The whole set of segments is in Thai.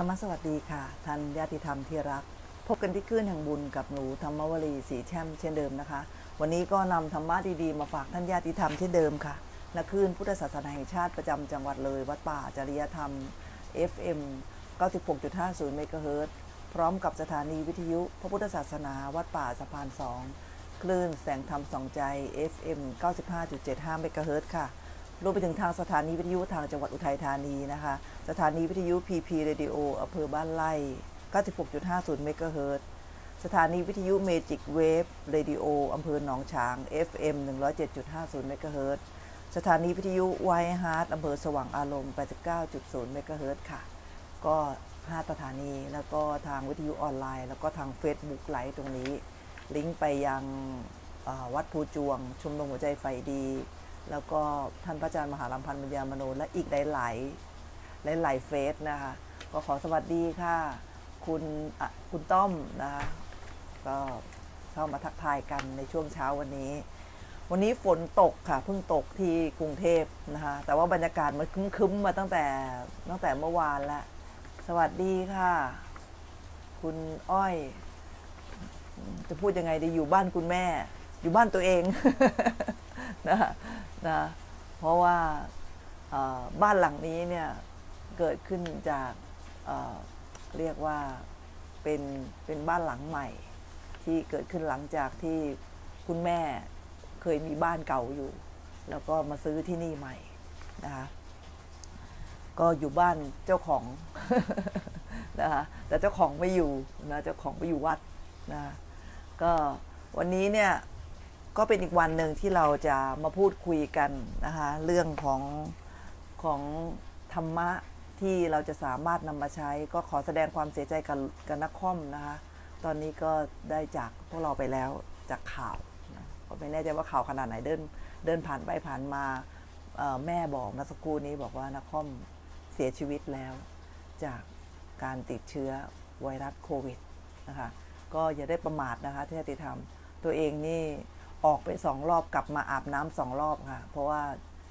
รรมสวัสดีค่ะท่านญาติธรรมที่รักพบกันที่คลื่นแห่งบุญกับหนูธรรมวลีสีแช่มเช่นเดิมนะคะวันนี้ก็นำธรรมะดีๆมาฝากท่านญาติธรรมเช่นเดิมค่ะณคลื่นพุทธศาสนาแห่งชาติประจำจังหวัดเลยวัดป่าจริยธรรม FM 96.50 เมกะเฮิรตซ์พร้อมกับสถานีวิทยุพระพุทธศาสนาวัดป่าสะพาน2คลื่นแสงธรรมสองใจ FM 95.75 เมกะเฮิรตซ์ค่ะรวมไปถึงทางสถานีวิทยุทางจังหวัดอุทัยธานีนะคะสถานีวิทยุ PP Radio อำเภอบ้านไร่ 96.50 เมกะเฮิรตซ์สถานีวิทยุ Magic Wave Radio อำเภอหนองฉาง FM 107.50 เมกะเฮิรตซ์สถานีวิทยุไวฮาร์ทอำเภอสว่างอารมณ์ 89.0 เมกะเฮิรตซ์ค่ะก็5สถานีแล้วก็ทางวิทยุออนไลน์แล้วก็ทาง Facebook ไลฟ์ตรงนี้ลิงก์ไปยังวัดภูจวงชุมนุมหัวใจไฟดีแล้วก็ท่านพระอาจารย์มหาลัมพันธ์ปัญญามโนและอีกหลายเฟสนะคะก็ขอสวัสดีค่ะคุณต้อมนะคะก็เข้ามาทักทายกันในช่วงเช้าวันนี้ฝนตกค่ะเพิ่งตกที่กรุงเทพนะคะแต่ว่าบรรยากาศมันครึ้มๆมาตั้งแต่เมื่อวานแล้วสวัสดีค่ะคุณอ้อยจะพูดยังไงดีอยู่บ้านคุณแม่อยู่บ้านตัวเอง นะเพราะว่าบ้านหลังนี้เนี่ยเกิดขึ้นจากเรียกว่าเป็นบ้านหลังใหม่ที่เกิดขึ้นหลังจากที่คุณแม่เคยมีบ้านเก่าอยู่แล้วก็มาซื้อที่นี่ใหม่นะคะก็อยู่บ้านเจ้าของ นะคะแต่เจ้าของไม่อยู่นะเจ้าของไปอยู่วัดนะก็วันนี้เนี่ยก็เป็นอีกวันหนึ่งที่เราจะมาพูดคุยกันนะคะเรื่องของธรรมะที่เราจะสามารถนำมาใช้ก็ขอแสดงความเสียใจกับนักคอมนะคะตอนนี้ก็ได้จากพวกเราไปแล้วจากข่าวนะก็ไม่แน่ใจว่าข่าวขนาดไหนเดินผ่านไปผ่านมาแม่บอกเมื่อสักครู่นี้บอกว่านักคอมเสียชีวิตแล้วจากการติดเชื้อไวรัสโควิดนะคะก็อย่าได้ประมาทนะคะที่จะทำตัวเองนี่ออกไป2 รอบกลับมาอาบน้ำ2 รอบค่ะเพราะว่า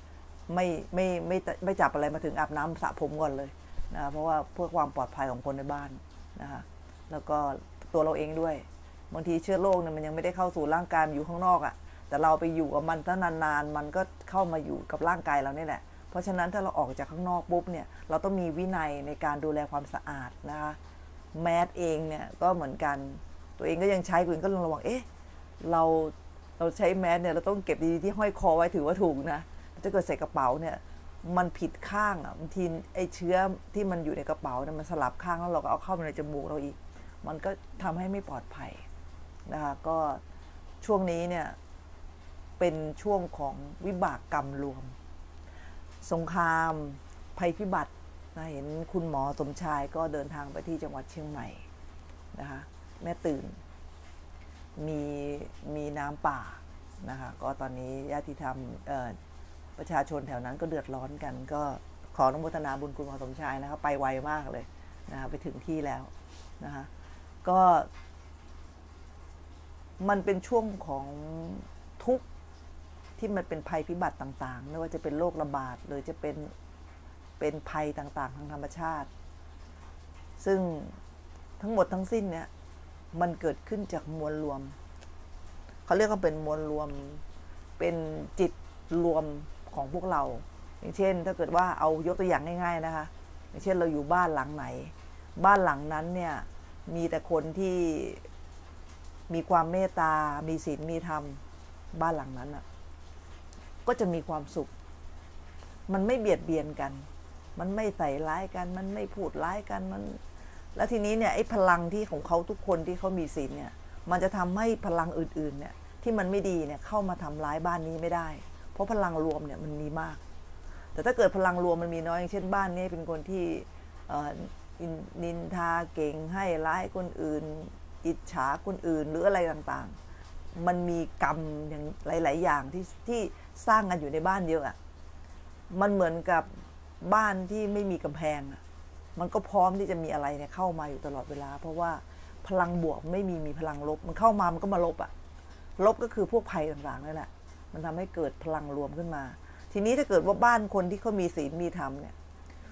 ไม่จับอะไรมาถึงอาบน้ำสระผมก่อนเลยนะเพราะว่าเพื่อความปลอดภัยของคนในบ้านนะคะแล้วก็ตัวเราเองด้วยบางทีเชื้อโรคเนี่ยมันยังไม่ได้เข้าสู่ร่างกายมันอยู่ข้างนอกอ่ะแต่เราไปอยู่กับมันตั้งนานๆมันก็เข้ามาอยู่กับร่างกายเรานี่แหละเพราะฉะนั้นถ้าเราออกจากข้างนอกปุ๊บเนี่ยเราต้องมีวินัยในการดูแลความสะอาดนะคะแมสเองเนี่ยก็เหมือนกันตัวเองก็ยังใช้คุณก็ระวังเราใช้แมสเนี่ยเราต้องเก็บดีๆที่ห้อยคอไว้ถือว่าถูกนะถ้าเกิดใส่กระเป๋าเนี่ยมันผิดข้างอ่ะบางทีไอ้เชื้อที่มันอยู่ในกระเป๋าเนี่ยมันสลับข้างแล้วเราก็เอาเข้ามาในจมูกเราอีกมันก็ทำให้ไม่ปลอดภัยนะคะก็ช่วงนี้เนี่ยเป็นช่วงของวิบากกรรมรวมสงครามภัยพิบัตินะเห็นคุณหมอสมชายก็เดินทางไปที่จังหวัดเชียงใหม่นะคะแม่ตื่นมีน้ำป่านะคะก็ตอนนี้ญาติธรรมประชาชนแถวนั้นก็เดือดร้อนกันก็ขออนุโมทนาบุญคุณหมอสมชายนะคะไปไวมากเลยนะคะไปถึงที่แล้วนะคะก็มันเป็นช่วงของทุกข์ที่มันเป็นภัยพิบัติต่างๆไม่ว่าจะเป็นโรคระบาดหรือจะเป็นภัยต่างๆทางธรรมชาติซึ่งทั้งหมดทั้งสิ้นเนี่ยมันเกิดขึ้นจากมวลรวมเขาเรียกว่าเป็นมวลรวมเป็นจิตรวมของพวกเราอย่างเช่นถ้าเกิดว่าเอายกตัวอย่างง่ายๆนะคะอย่างเช่นเราอยู่บ้านหลังไหนบ้านหลังนั้นเนี่ยมีแต่คนที่มีความเมตตามีศีลมีธรรมบ้านหลังนั้นอ่ะก็จะมีความสุขมันไม่เบียดเบียนกันมันไม่ใส่ร้ายกันมันไม่พูดร้ายกันมันแล้วทีนี้เนี่ยไอ้พลังที่ของเขาทุกคนที่เขามีศีลเนี่ยมันจะทำให้พลังอื่นๆเนี่ยที่มันไม่ดีเนี่ยเข้ามาทำร้ายบ้านนี้ไม่ได้เพราะพลังรวมเนี่ยมันมีมากแต่ถ้าเกิดพลังรวมมันมีน้อยอย่างเช่นบ้านนี้เป็นคนที่นินทาเก่งให้ร้ายคนอื่นอิจฉาคนอื่นหรืออะไรต่างๆมันมีกรรมอย่างหลายๆอย่างที่สร้างกันอยู่ในบ้านเยอะอ่ะมันเหมือนกับบ้านที่ไม่มีกำแพงมันก็พร้อมที่จะมีอะไรเนี่ยเข้ามาอยู่ตลอดเวลาเพราะว่าพลังบวกไม่มีพลังลบมันเข้ามามันก็มาลบอ่ะลบก็คือพวกภัยต่างๆนั่นแหละมันทำให้เกิดพลังรวมขึ้นมาทีนี้ถ้าเกิดว่าบ้านคนที่เขามีศีลมีธรรมเนี่ย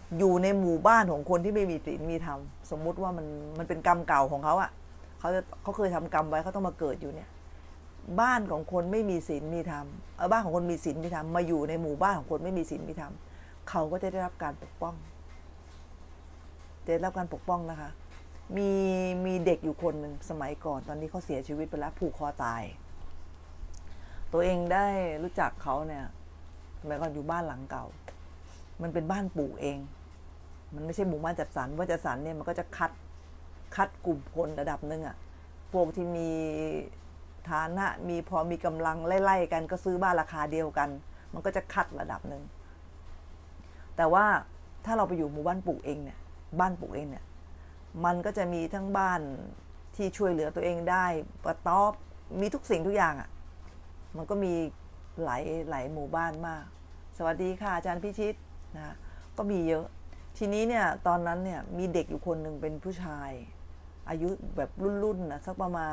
อยู่ในหมู่บ้านของคนที่ไม่มีศีลมีธรรมสมมุติว่ามันเป็นกรรมเก่าของเขาอะเขาเคยทำกรรมไว้เขาต้องมาเกิดอยู่เนี่ยบ้านของคนไม่มีศีลมีธรรมบ้านของคนมีศีลมีธรรมมาอยู่ในหมู่บ้านของคนไม่มีศีลมีธรรมเขาก็จะได้รับการปกป้องได้รับการปกป้องนะคะมีเด็กอยู่คนหนึ่งสมัยก่อนตอนนี้เขาเสียชีวิตไปแล้วผูกคอตายตัวเองได้รู้จักเขาเนี่ยสมัยก่อนอยู่บ้านหลังเก่ามันเป็นบ้านปลูกเองมันไม่ใช่หมู่บ้านจัดสรรว่าจัดสรรเนี่ยมันก็จะคัดกลุ่มคนระดับหนึ่งอะพวกที่มีฐานะพอมีกำลังไล่ๆกันก็ซื้อบ้านราคาเดียวกันมันก็จะคัดระดับหนึ่งแต่ว่าถ้าเราไปอยู่หมู่บ้านปลูกเองเนี่ยบ้านปลูกเองเนี่ยมันก็จะมีทั้งบ้านที่ช่วยเหลือตัวเองได้กระต๊อบมีทุกสิ่งทุกอย่างอะมันก็มีหลายหมู่บ้านมากสวัสดีค่ะอาจารย์พิชิตนะก็มีเยอะทีนี้เนี่ยตอนนั้นเนี่ยมีเด็กอยู่คนหนึ่งเป็นผู้ชายอายุแบบรุ่นนะสักประมาณ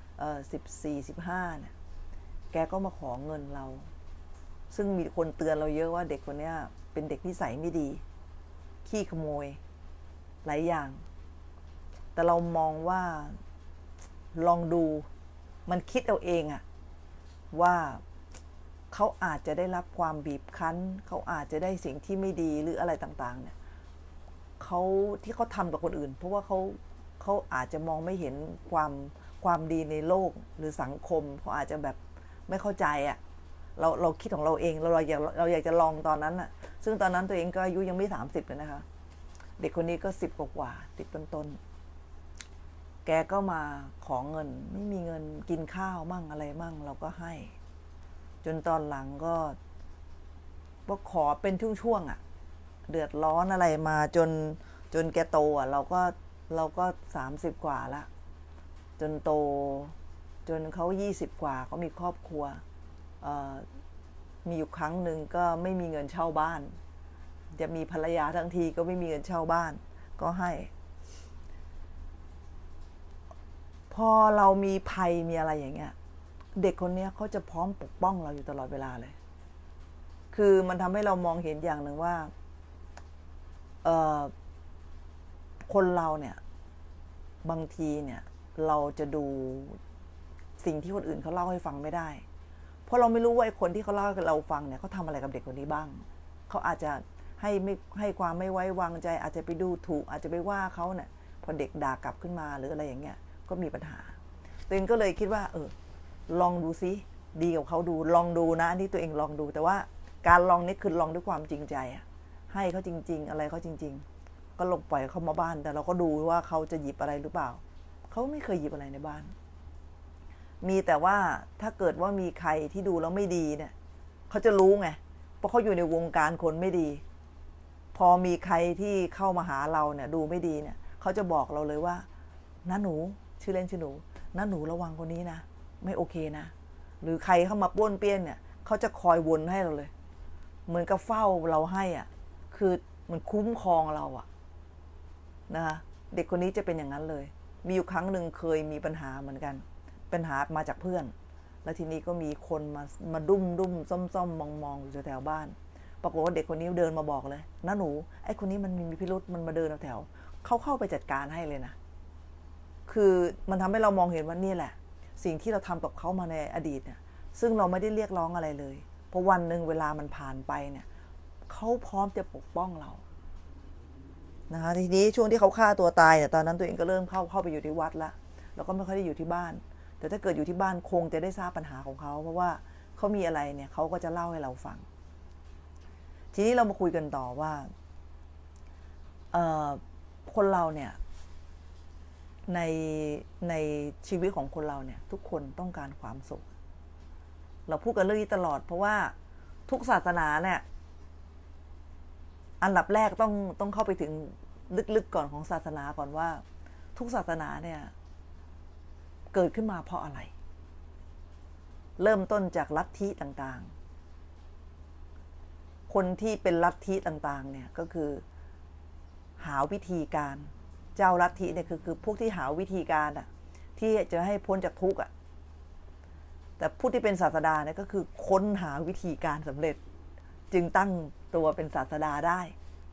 14-15เนี่ยแกก็มาขอเงินเราซึ่งมีคนเตือนเราเยอะว่าเด็กคนนี้เป็นเด็กนิสัยไม่ดีขี้ขโมยหลายอย่างแต่เรามองว่าลองดูมันคิดเอาเองอะว่าเขาอาจจะได้รับความบีบคั้นเขาอาจจะได้สิ่งที่ไม่ดีหรืออะไรต่างๆเนี่ยที่เขาทำกับคนอื่นเพราะว่าเขาอาจจะมองไม่เห็นความดีในโลกหรือสังคมเขาอาจจะแบบไม่เข้าใจอ่ะเราคิดของเราเองเราอยากจะลองตอนนั้นอ่ะซึ่งตอนนั้นตัวเองก็อายุยังไม่30เลยนะคะเด็กคนนี้ก็10 กว่าติดต้นแกก็มาขอเงินไม่มีเงินกินข้าวมั่งอะไรมั่งเราก็ให้จนตอนหลังก็ขอเป็นช่วงๆอ่ะเดือดร้อนอะไรมาจนแกโตอ่ะเราก็30 กว่าละจนโตจนเขา20 กว่าเขามีครอบครัวมีอยู่ครั้งหนึ่งก็ไม่มีเงินเช่าบ้านจะมีภรรยาทั้งทีก็ไม่มีเงินเช่าบ้านก็ให้พอเรามีภัยมีอะไรอย่างเงี้ยเด็กคนนี้เขาจะพร้อมปกป้องเราอยู่ตลอดเวลาเลยคือมันทำให้เรามองเห็นอย่างหนึ่งว่าคนเราเนี่ยบางทีเนี่ยเราจะดูสิ่งที่คนอื่นเขาเล่าให้ฟังไม่ได้เพราะเราไม่รู้ว่าไอ้คนที่เขาเล่าให้เราฟังเนี่ยเขาทำอะไรกับเด็กคนนี้บ้างเขาอาจจะให้ความไม่ไว้วางใจอาจจะไปดูถูกอาจจะไปว่าเขาเนี่ยพอเด็กด่ากลับขึ้นมาหรืออะไรอย่างเงี้ยก็มีปัญหาตัวเองก็เลยคิดว่าลองดูซิดีกับเขาดูลองดูนะนี่ตัวเองลองดูแต่ว่าการลองนี่คือลองด้วยความจริงใจอะให้เขาจริงๆอะไรเขาจริงๆก็ลงปล่อยเขามาบ้านแต่เราก็ดูว่าเขาจะหยิบอะไรหรือเปล่าเขาไม่เคยหยิบอะไรในบ้านมีแต่ว่าถ้าเกิดว่ามีใครที่ดูแล้วไม่ดีเนี่ยเขาจะรู้ไงเพราะเขาอยู่ในวงการคนไม่ดีพอมีใครที่เข้ามาหาเราเนี่ยดูไม่ดีเนี่ยเขาจะบอกเราเลยว่าน้าหนูชื่อเล่นชื่อหนูน้าหนูระวังคนนี้นะไม่โอเคนะหรือใครเข้ามาป้วนเปี้ยนเนี่ยเขาจะคอยวนให้เราเลยเหมือนกับเฝ้าเราให้อ่ะคือมันคุ้มครองเราอ่ะนะคะเด็กคนนี้จะเป็นอย่างนั้นเลยมีอยู่ครั้งหนึ่งเคยมีปัญหาเหมือนกันปัญหามาจากเพื่อนแล้วทีนี้ก็มีคนมาดุ้มส้มมองอยู่แถวบ้านปรากฏว่าเด็กคนนี้เดินมาบอกเลยน้าหนูไอ้คนนี้มันมีพิรุธมันมาเดินแถวเขาเข้าไปจัดการให้เลยนะคือมันทำให้เรามองเห็นว่านี่แหละสิ่งที่เราทำกับเขามาในอดีตเนี่ยซึ่งเราไม่ได้เรียกร้องอะไรเลยเพราะวันหนึ่งเวลามันผ่านไปเนี่ยเขาพร้อมจะปกป้องเรานะคะทีนี้ช่วงที่เขาฆ่าตัวตายเนี่ยตอนนั้นตัวเองก็เริ่มเข้าไปอยู่ที่วัดละแล้วก็ไม่ค่อยได้อยู่ที่บ้านแต่ถ้าเกิดอยู่ที่บ้านคงจะได้ทราบปัญหาของเขาเพราะว่าเขามีอะไรเนี่ยเขาก็จะเล่าให้เราฟังทีนี้เรามาคุยกันต่อว่าคนเราเนี่ยในชีวิตของคนเราเนี่ยทุกคนต้องการความสุขเราพูดกันเรื่องนี้ตลอดเพราะว่าทุกศาสนาเนี่ยอันดับแรกต้องเข้าไปถึงลึกๆก่อนของศาสนาก่อนว่าทุกศาสนาเนี่ยเกิดขึ้นมาเพราะอะไรเริ่มต้นจากลัทธิต่างๆคนที่เป็นลัทธิต่างๆเนี่ยก็คือหาวิธีการเจ้าลัทธิเนี่ยคือพวกที่หาวิธีการอะที่จะให้พ้นจากทุกข์อะแต่ผู้ที่เป็นศาสดาเนี่ยก็คือค้นหาวิธีการสำเร็จจึงตั้งตัวเป็นศาสดาได้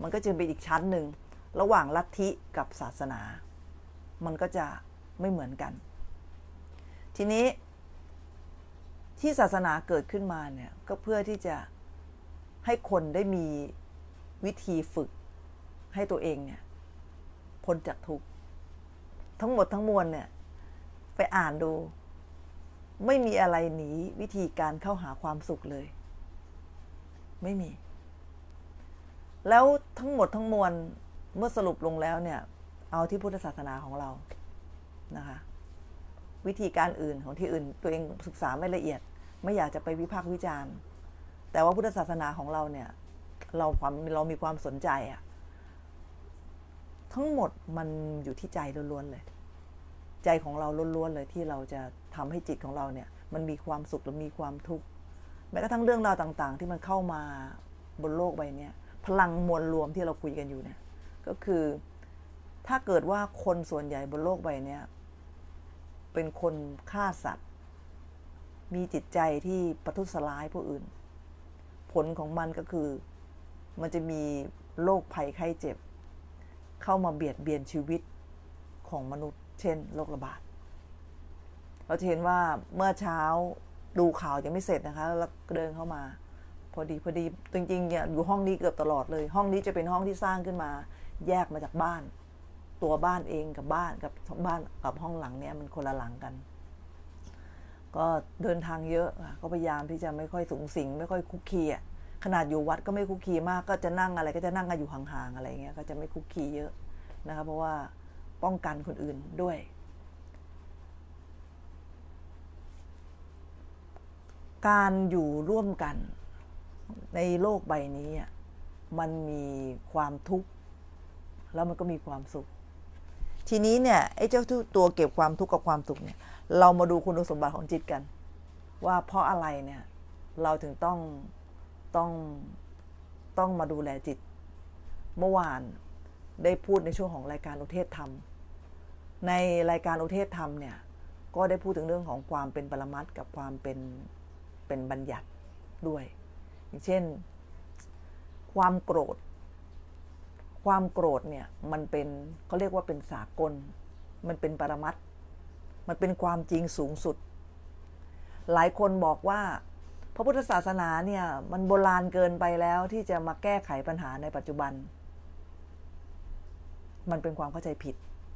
มันก็จะเป็นอีกชั้นหนึ่งระหว่างลัทธิกับศาสนามันก็จะไม่เหมือนกันทีนี้ที่ศาสนาเกิดขึ้นมาเนี่ยก็เพื่อที่จะให้คนได้มีวิธีฝึกให้ตัวเองเนี่ยพ้นจากทุกข์ทั้งหมดทั้งมวลเนี่ยไปอ่านดูไม่มีอะไรหนีวิธีการเข้าหาความสุขเลยไม่มีแล้วทั้งหมดทั้งมวลเมื่อสรุปลงแล้วเนี่ยเอาที่พุทธศาสนาของเรานะคะวิธีการอื่นของที่อื่นตัวเองศึกษาไม่ละเอียดไม่อยากจะไปวิพากษ์วิจารณ์แต่ว่าพุทธศาสนาของเราเนี่ยเรามีความสนใจอะทั้งหมดมันอยู่ที่ใจล้วนๆเลยใจของเราล้วนๆเลยที่เราจะทำให้จิตของเราเนี่ยมันมีความสุขหรือมีความทุกข์แม้กระทั่งเรื่องราวต่างๆที่มันเข้ามาบนโลกใบนี้พลังมวลรวมที่เราคุยกันอยู่เนี่ยก็คือถ้าเกิดว่าคนส่วนใหญ่บนโลกใบนี้เป็นคนฆ่าสัตว์มีจิตใจที่ประทุษร้ายผู้อื่นผลของมันก็คือมันจะมีโรคภัยไข้เจ็บเข้ามาเบียดเบียนชีวิตของมนุษย์เช่นโรคระบาดเราจะเห็นว่าเมื่อเช้าดูข่าวยังไม่เสร็จนะคะแล้วเดินเข้ามาพอดีจริงๆเนี่ยอยู่ห้องนี้เกือบตลอดเลยห้องนี้จะเป็นห้องที่สร้างขึ้นมาแยกมาจากบ้านตัวบ้านเองกับบ้านกับห้องหลังเนี่ยมันคนละหลังกันก็เดินทางเยอะก็พยายามที่จะไม่ค่อยสูงสิงไม่ค่อยคุกคีอ่ะขนาดอยู่วัดก็ไม่คุกคีมากก็จะนั่งอะไรก็จะนั่งกันอยู่ห่างๆอะไรเงี้ยก็จะไม่คุกคีเยอะนะคะเพราะว่าป้องกันคนอื่นด้วยการอยู่ร่วมกันในโลกใบนี้มันมีความทุกข์แล้วมันก็มีความสุขทีนี้เนี่ยไอ้เจ้าตัวเก็บความทุกข์กับความสุขเนี่ยเรามาดูคุณสมบัติของจิตกันว่าเพราะอะไรเนี่ยเราถึงต้องมาดูแลจิตเมื่อวานได้พูดในช่วงของรายการอุเทศธรรมในรายการอุเทศธรรมเนี่ยก็ได้พูดถึงเรื่องของความเป็นปรมัตถ์กับความเป็นบัญญัติด้วยอย่างเช่นความโกรธเนี่ยมันเป็นเขาเรียกว่าเป็นสากลมันเป็นปรมัตถ์มันเป็นความจริงสูงสุดหลายคนบอกว่าพระพุทธศาสนาเนี่ยมันโบราณเกินไปแล้วที่จะมาแก้ไขปัญหาในปัจจุบันมันเป็นความเข้าใจผิด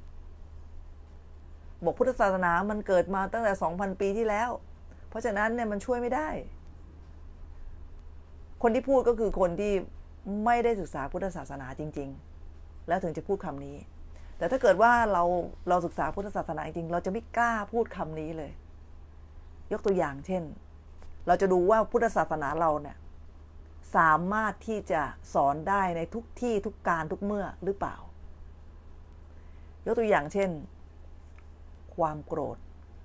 บอกพุทธศาสนามันเกิดมาตั้งแต่ 2,000 ปีที่แล้วเพราะฉะนั้นเนี่ยมันช่วยไม่ได้คนที่พูดก็คือคนที่ไม่ได้ศึกษาพุทธศาสนาจริงๆแล้วถึงจะพูดคำนี้แต่ถ้าเกิดว่าเราศึกษาพุทธศาสนาจริงเราจะไม่กล้าพูดคำนี้เลยยกตัวอย่างเช่นเราจะดูว่าพุทธศาสนาเราเนี่ยสามารถที่จะสอนได้ในทุกที่ทุกการทุกเมื่อหรือเปล่ายกตัวอย่างเช่นความโกรธ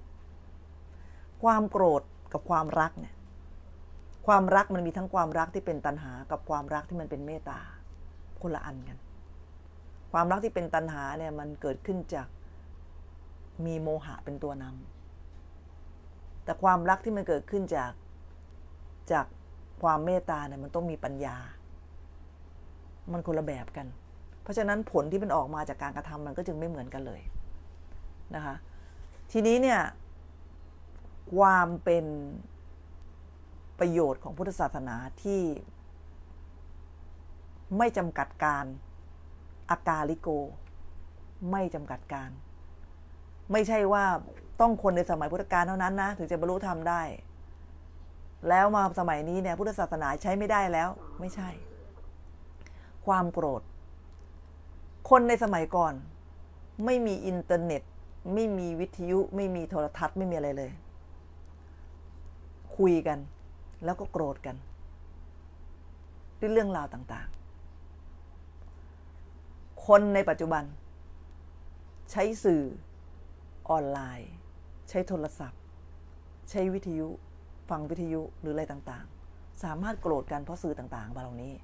กับความรักเนี่ยความรักมันมีทั้งความรักที่เป็นตัณหากับความรักที่มันเป็นเมตตาคนละอันกันความรักที่เป็นตัณหาเนี่ยมันเกิดขึ้นจากมีโมหะเป็นตัวนำแต่ความรักที่มันเกิดขึ้นจากความเมตตาเนี่ยมันต้องมีปัญญามันคนละแบบกันเพราะฉะนั้นผลที่มันออกมาจากการกระทำมันก็จึงไม่เหมือนกันเลยนะคะทีนี้เนี่ยความเป็นประโยชน์ของพุทธศาสนาที่ไม่จำกัดการอากาลิโกไม่จำกัดการไม่ใช่ว่าต้องคนในสมัยพุทธกาลเท่านั้นนะถึงจะบรรลุธรรมได้แล้วมาสมัยนี้เนี่ยพุทธศาสนาใช้ไม่ได้แล้วไม่ใช่ความโกรธคนในสมัยก่อนไม่มีอินเทอร์เน็ตไม่มีวิทยุไม่มีโทรทัศน์ไม่มีอะไรเลยคุยกันแล้วก็โกรธกันด้วยเรื่องราวต่างๆคนในปัจจุบันใช้สื่อออนไลน์ใช้โทรศัพท์ใช้วิทยุฟังวิทยุหรืออะไรต่างๆสามารถโกรธกันเพราะสื่อต่างๆเหล่านี้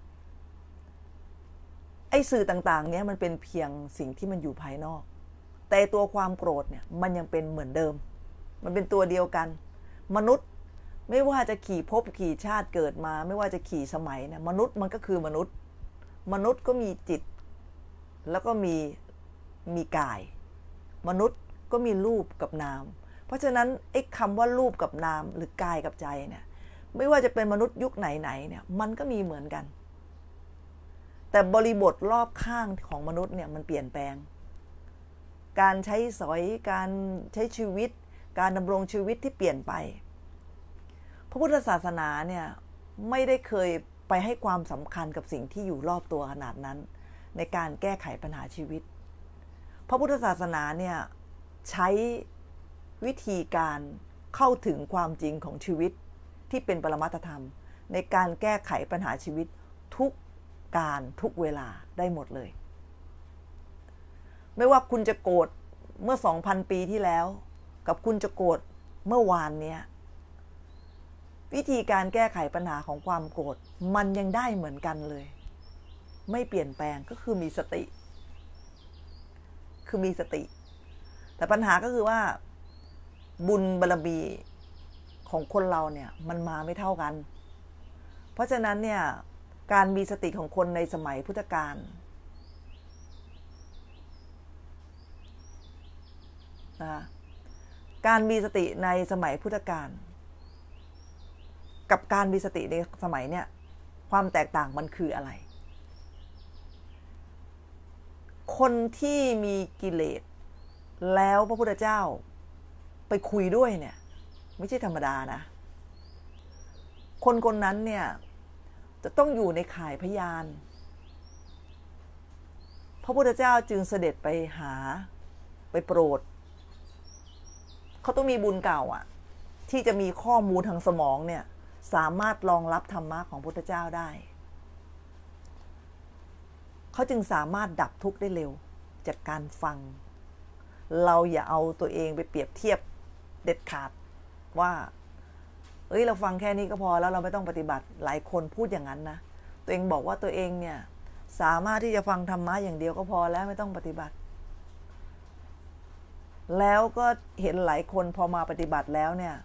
ไอ้สื่อต่างๆเนี้ยมันเป็นเพียงสิ่งที่มันอยู่ภายนอกแต่ตัวความโกรธเนี่ยมันยังเป็นเหมือนเดิมมันเป็นตัวเดียวกันมนุษย์ไม่ว่าจะกี่ภพกี่ชาติเกิดมาไม่ว่าจะกี่สมัยเนี่ยมนุษย์มันก็คือมนุษย์มนุษย์ก็มีจิตแล้วก็มีกายมนุษย์ก็มีรูปกับนามเพราะฉะนั้นไอ้คำว่ารูปกับนามหรือกายกับใจเนี่ยไม่ว่าจะเป็นมนุษย์ยุคไหนเนี่ยมันก็มีเหมือนกันแต่บริบทรอบข้างของมนุษย์เนี่ยมันเปลี่ยนแปลงการใช้สอยการใช้ชีวิตการดำรงชีวิตที่เปลี่ยนไปพระพุทธศาสนาเนี่ยไม่ได้เคยไปให้ความสำคัญกับสิ่งที่อยู่รอบตัวขนาดนั้นในการแก้ไขปัญหาชีวิตพระพุทธศาสนาเนี่ยใช้วิธีการเข้าถึงความจริงของชีวิตที่เป็นปรมัตถธรรมในการแก้ไขปัญหาชีวิตทุกการทุกเวลาได้หมดเลยไม่ว่าคุณจะโกรธเมื่อ 2,000 ปีที่แล้วกับคุณจะโกรธเมื่อวานเนี่ยวิธีการแก้ไขปัญหาของความโกรธมันยังได้เหมือนกันเลยไม่เปลี่ยนแปลงก็คือมีสติแต่ปัญหาก็คือว่าบุญบารมีของคนเราเนี่ยมันมาไม่เท่ากันเพราะฉะนั้นเนี่ยการมีสติของคนในสมัยพุทธกาลนะการมีสติในสมัยพุทธกาลกับการมีสติในสมัยเนี่ยความแตกต่างมันคืออะไรคนที่มีกิเลสแล้วพระพุทธเจ้าไปคุยด้วยเนี่ยไม่ใช่ธรรมดานะคนนั้นเนี่ยจะต้องอยู่ในข่ายพยานพระพุทธเจ้าจึงเสด็จไปหาไปโปรดเขาต้องมีบุญเก่าอ่ะที่จะมีข้อมูลทางสมองเนี่ยสามารถรองรับธรรมะของพระพุทธเจ้าได้เขาจึงสามารถดับทุกข์ได้เร็วจากการฟังเราอย่าเอาตัวเองไปเปรียบเทียบเด็ดขาดว่าเราฟังแค่นี้ก็พอแล้วเราไม่ต้องปฏิบัติหลายคนพูดอย่างนั้นนะตัวเองบอกว่าตัวเองเนี่ยสามารถที่จะฟังธรรมะอย่างเดียวก็พอแล้วไม่ต้องปฏิบัติแล้วก็เห็นหลายคนพอมาปฏิบัติแล้วเนี่ย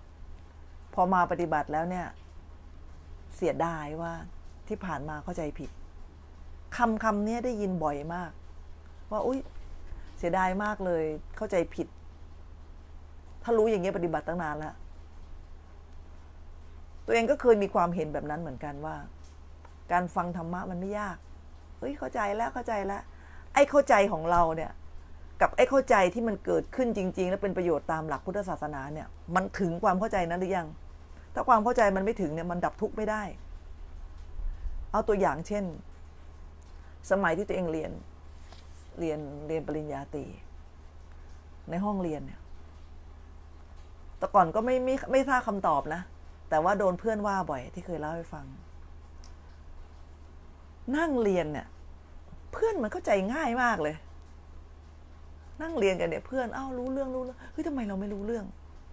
เสียดายว่าที่ผ่านมาเข้าใจผิดคำนี้ได้ยินบ่อยมากว่าเสียดายมากเลยเข้าใจผิดถ้ารู้อย่างนี้ปฏิบัติตั้งนานแล้วตัวเองก็เคยมีความเห็นแบบนั้นเหมือนกันว่าการฟังธรรมะมันไม่ยากเข้าใจแล้วไอ้เข้าใจของเราเนี่ยกับไอ้เข้าใจที่มันเกิดขึ้นจริงๆและเป็นประโยชน์ตามหลักพุทธศาสนาเนี่ยมันถึงความเข้าใจนั้นหรือยังถ้าความเข้าใจมันไม่ถึงเนี่ยมันดับทุกข์ไม่ได้เอาตัวอย่างเช่นสมัยที่ตัวเองเรียนปริญญาตรีในห้องเรียนเนี่ยแต่ก่อนก็ไม่ทราบคำตอบนะแต่ว่าโดนเพื่อนว่าบ่อยที่เคยเล่าให้ฟังนั่งเรียนเนี่ยเพื่อนมันเข้าใจง่ายมากเลยนั่งเรียนกันเนี่ยเพื่อนรู้เรื่องทำไมเราไม่รู้เรื่อง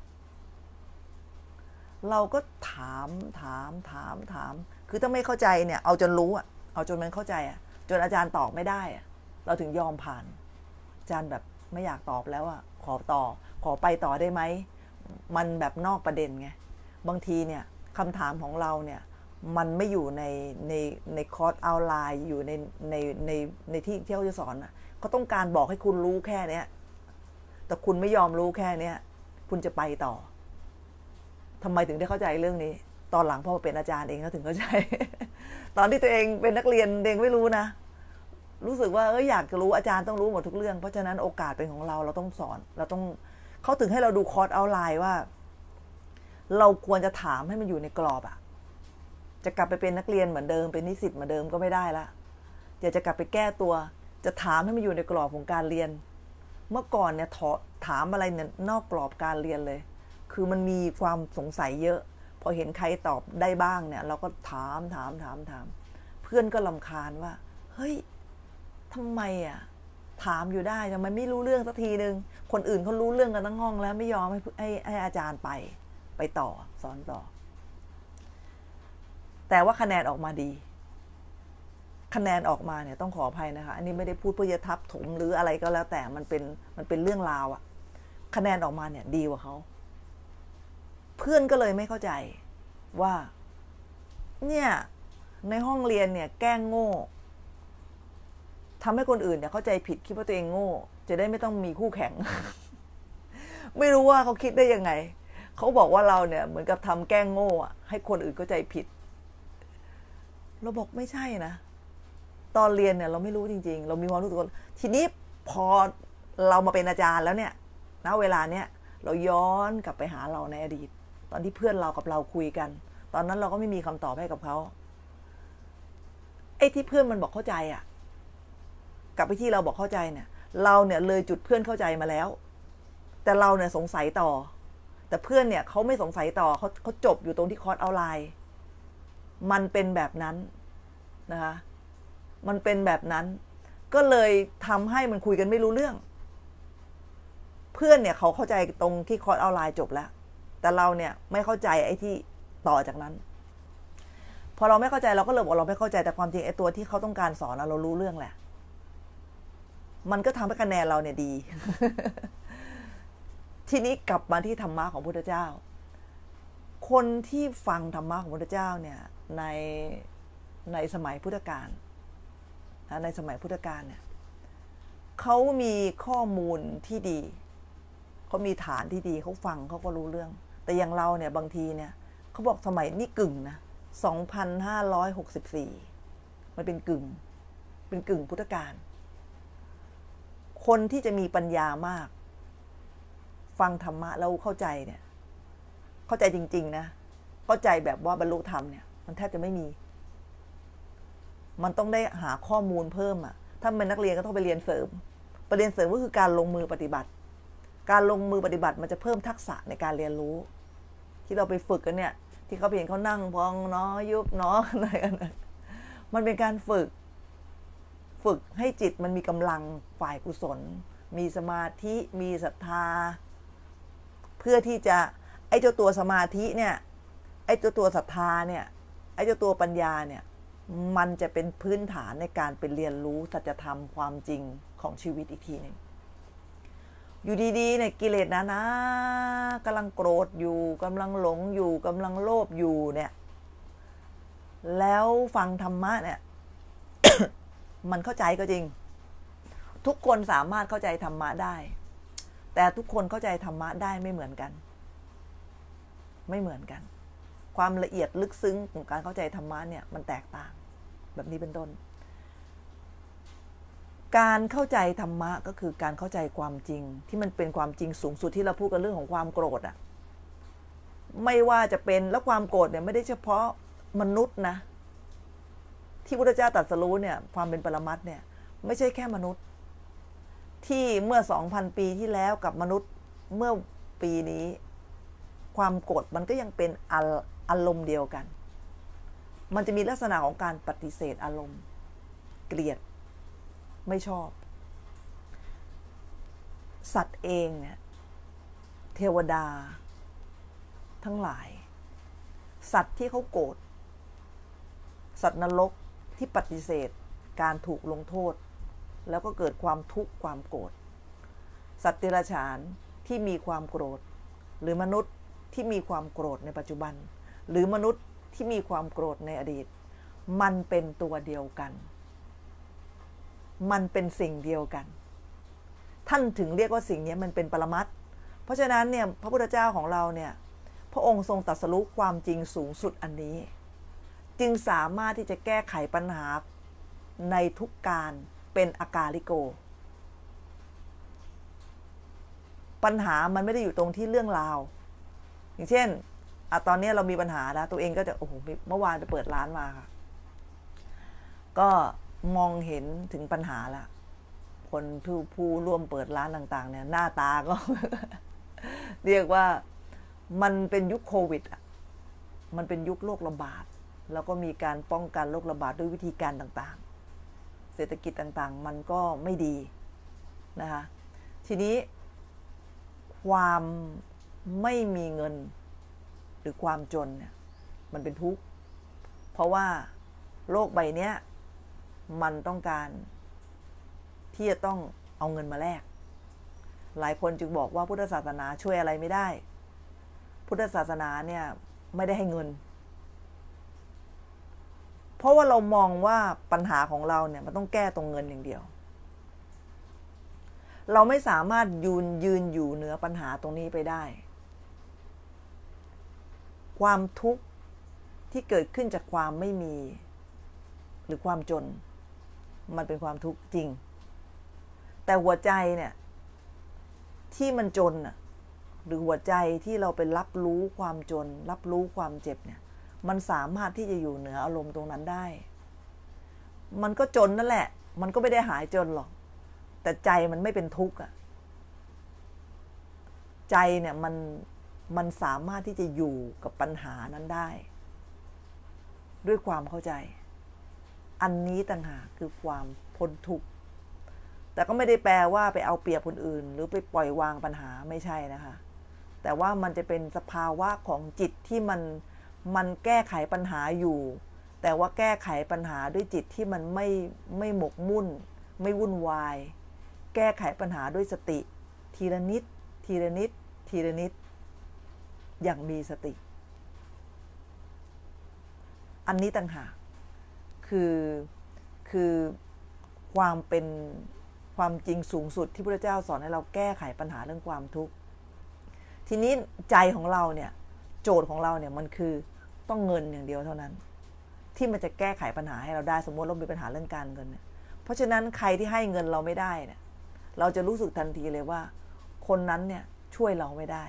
เราก็ถามคือถ้าไม่เข้าใจเนี่ยเอาจนรู้เอาจนมันเข้าใจจนอาจารย์ตอบไม่ได้เราถึงยอมผ่านอาจารย์แบบไม่อยากตอบแล้วขอไปต่อได้ไหมมันแบบนอกประเด็นไงบางทีเนี่ยคำถามของเราเนี่ยมันไม่อยู่ในคอร์สออนไลน์อยู่ในที่เขาจะสอนเขาต้องการบอกให้คุณรู้แค่นี้แต่คุณไม่ยอมรู้แค่นี้คุณจะไปต่อทำไมถึงได้เข้าใจเรื่องนี้ตอนหลังพอเป็นอาจารย์เองก็ถึงเข้าใจ ตอนที่ตัวเองเป็นนักเรียนเองไม่รู้นะรู้สึกว่าอยากจะรู้อาจารย์ต้องรู้หมดทุกเรื่องเพราะฉะนั้นโอกาสเป็นของเราต้องสอนเราต้องเขาถึงให้เราดูคอร์สออนไลน์ว่าเราควรจะถามให้มันอยู่ในกรอบจะกลับไปเป็นนักเรียนเหมือนเดิมเป็นนิสิตเหมือนเดิมก็ไม่ได้ละอยากจะกลับไปแก้ตัวจะถามให้มันอยู่ในกรอบของการเรียนเมื่อก่อนเนี่ยถามอะไรเนี่ยนอกกรอบการเรียนเลยคือมันมีความสงสัยเยอะพอเห็นใครตอบได้บ้างเนี่ยเราก็ถามเพื่อนก็รำคาญว่าเฮ้ยทำไมถามอยู่ได้ทำไมไม่รู้เรื่องสักทีนึงคนอื่นเขารู้เรื่องกันทั้งห้องแล้วไม่ยอมให้อาจารย์ไปต่อสอนต่อแต่ว่าคะแนนออกมาดีคะแนนออกมาเนี่ยต้องขออภัยนะคะอันนี้ไม่ได้พูดเพื่อจะทับถมหรืออะไรก็แล้วแต่มันเป็นเรื่องราวคะแนนออกมาเนี่ยดีกว่าเขาเพื่อนก็เลยไม่เข้าใจว่าเนี่ยในห้องเรียนเนี่ยแกล้งโง่ทำให้คนอื่นเนี่ยเข้าใจผิดคิดว่าตัวเองโง่จะได้ไม่ต้องมีคู่แข่ง ไม่รู้ว่าเขาคิดได้ยังไงเขาบอกว่าเราเนี่ยเหมือนกับทำแกล้งโง่ให้คนอื่นเข้าใจผิดเราบอกไม่ใช่นะตอนเรียนเนี่ยเราไม่รู้จริงๆเรามีความรู้สึกทีนี้พอเรามาเป็นอาจารย์แล้วเนี่ยณเวลาเนี้ยเราย้อนกลับไปหาเราในอดีตตอนที่เพื่อนเรากับเราคุยกันตอนนั้นเราก็ไม่มีคำตอบให้กับเขาไอ้ที่เพื่อนมันบอกเข้าใจกับไปที่เราบอกเข้าใจเนี่ยเราเนี่ยเลยจุดเพื่อนเข้าใจมาแล้วแต่เราเนี่ยสงสัยต่อแต่เพื่อนเนี่ยเขาไม่สงสัยต่อเขาจบอยู่ตรงที่คอร์สเอาไลน์มันเป็นแบบนั้นนะคะมันเป็นแบบนั้นก็เลยทำให้มันคุยกันไม่รู้เรื่องเพื่อนเนี่ยเขาเข้าใจตรงที่คอร์สเอาไลน์จบแล้วแต่เราเนี่ยไม่เข้าใจไอ้ที่ต่อจากนั้นพอเราไม่เข้าใจเราก็เลยบอกเราไม่เข้าใจแต่ความจริงไอ้ตัวที่เขาต้องการสอนเรารู้เรื่องแหละมันก็ทำให้คะแนนเราเนี่ยดี ทีนี้กลับมาที่ธรรมะของพระพุทธเจ้าคนที่ฟังธรรมะของพระพุทธเจ้าเนี่ยในสมัยพุทธกาลในสมัยพุทธกาลเนี่ยเขามีข้อมูลที่ดีเขามีฐานที่ดีเขาฟังเขาก็รู้เรื่องแต่อย่างเราเนี่ยบางทีเนี่ยเขาบอกสมัยนี้กึ่งนะ2564มันเป็นกึ่งพุทธกาลคนที่จะมีปัญญามากฟังธรรมะแล้วเข้าใจเนี่ยเข้าใจจริงๆนะเข้าใจแบบว่าบรรลุธรรมเนี่ยมันแทบจะไม่มีมันต้องได้หาข้อมูลเพิ่มถ้าเป็นนักเรียนก็ต้องไปเรียนเสริมก็คือการลงมือปฏิบัติการลงมือปฏิบัติมันจะเพิ่มทักษะในการเรียนรู้ที่เราไปฝึกกันเนี่ยที่เขาเห็นเขานั่งพองเนาะยุบเนาะอะไรกันมันเป็นการฝึกให้จิตมันมีกำลังฝ่ายกุศลมีสมาธิมีศรัทธาเพื่อที่จะไอ้เจ้าตัวสมาธิเนี่ยไอ้เจ้าตัวศรัทธาเนี่ยไอ้เจ้าตัวปัญญาเนี่ยมันจะเป็นพื้นฐานในการเป็นเรียนรู้สัจธรรมความจริงของชีวิตอีกทีหนึ่งอยู่ดีๆเนี่ยกิเลสนะกำลังโกรธอยู่กำลังหลงอยู่กำลังโลภอยู่เนี่ยแล้วฟังธรรมะเนี่ย มันเข้าใจก็จริงทุกคนสามารถเข้าใจธรรมะได้แต่ทุกคนเข้าใจธรรมะได้ไม่เหมือนกันความละเอียดลึกซึ้งของการเข้าใจธรรมะเนี่ยมันแตกต่างแบบนี้เป็นต้นการเข้าใจธรรมะก็คือการเข้าใจความจริงที่มันเป็นความจริงสูงสุดที่เราพูดกันเรื่องของความโกรธไม่ว่าจะเป็นแล้วความโกรธเนี่ยไม่ได้เฉพาะมนุษย์นะที่พระพุทธเจ้าตรัสรู้เนี่ยความเป็นปรมัตถ์เนี่ยไม่ใช่แค่มนุษย์ที่เมื่อ 2,000 ปีที่แล้วกับมนุษย์เมื่อปีนี้ความโกรธมันก็ยังเป็นอารมณ์เดียวกันมันจะมีลักษณะของการปฏิเสธอารมณ์เกลียดไม่ชอบสัตว์เองเนี่ยเทวดาทั้งหลายสัตว์ที่เขาโกรธสัตว์นรกที่ปฏิเสธการถูกลงโทษแล้วก็เกิดความทุกข์ความโกรธสัตว์เดรัจฉานที่มีความโกรธหรือมนุษย์ที่มีความโกรธในปัจจุบันหรือมนุษย์ที่มีความโกรธในอดีตมันเป็นตัวเดียวกันมันเป็นสิ่งเดียวกันท่านถึงเรียกว่าสิ่งนี้มันเป็นปรมัตถ์เพราะฉะนั้นเนี่ยพระพุทธเจ้าของเราเนี่ยพระองค์ทรงตรัสรู้ความจริงสูงสุดอันนี้จึงสามารถที่จะแก้ไขปัญหาในทุกการเป็นอากาลิโกปัญหามันไม่ได้อยู่ตรงที่เรื่องราวอย่างเช่นตอนนี้เรามีปัญหาแล้วตัวเองก็จะโอ้โหเมื่อวานไปเปิดร้านมาค่ะก็มองเห็นถึงปัญหาละคนผู้ร่วมเปิดร้านต่างๆเนี่ยหน้าตาก็ เรียกว่ามันเป็นยุคโควิดมันเป็นยุคโรคระบาดแล้วก็มีการป้องกันโรคระบาดด้วยวิธีการต่างๆเศรษฐกิจต่างๆมันก็ไม่ดีนะคะทีนี้ความไม่มีเงินหรือความจนเนี่ยมันเป็นทุกข์เพราะว่าโลกใบนี้มันต้องการที่จะต้องเอาเงินมาแลกหลายคนจึงบอกว่าพุทธศาสนาช่วยอะไรไม่ได้พุทธศาสนาเนี่ยไม่ได้ให้เงินเพราะว่าเรามองว่าปัญหาของเราเนี่ยมันต้องแก้ตรงเงินอย่างเดียวเราไม่สามารถยืนอยู่เหนือปัญหาตรงนี้ไปได้ความทุกข์ที่เกิดขึ้นจากความไม่มีหรือความจนมันเป็นความทุกข์จริงแต่หัวใจเนี่ยที่มันจนน่ะหรือหัวใจที่เราไปรับรู้ความจนรับรู้ความเจ็บเนี่ยมันสามารถที่จะอยู่เหนืออารมณ์ตรงนั้นได้มันก็จนนั่นแหละมันก็ไม่ได้หายจนหรอกแต่ใจมันไม่เป็นทุกข์อ่ะใจเนี่ยมันสามารถที่จะอยู่กับปัญหานั้นได้ด้วยความเข้าใจอันนี้ต่างหากคือความพ้นทุกข์แต่ก็ไม่ได้แปลว่าไปเอาเปรียบคนอื่นหรือไปปล่อยวางปัญหาไม่ใช่นะคะแต่ว่ามันจะเป็นสภาวะของจิตที่มันแก้ไขปัญหาอยู่แต่ว่าแก้ไขปัญหาด้วยจิตที่มันไม่หมกมุ่นไม่วุ่นวายแก้ไขปัญหาด้วยสติทีละนิดทีละนิดทีละนิดอย่างมีสติอันนี้ต่างหากคือความเป็นความจริงสูงสุดที่พระเจ้าสอนให้เราแก้ไขปัญหาเรื่องความทุกข์ทีนี้ใจของเราเนี่ยโจทย์ของเราเนี่ยมันคือต้องเงินอย่างเดียวเท่านั้นที่มันจะแก้ไขปัญหาให้เราได้สมมติเรามีปัญหาเรื่องการเงินเนี่ยเพราะฉะนั้นใครที่ให้เงินเราไม่ได้เนี่ยเราจะรู้สึกทันทีเลยว่าคนนั้นเนี่ยช่วยเราไม่ได้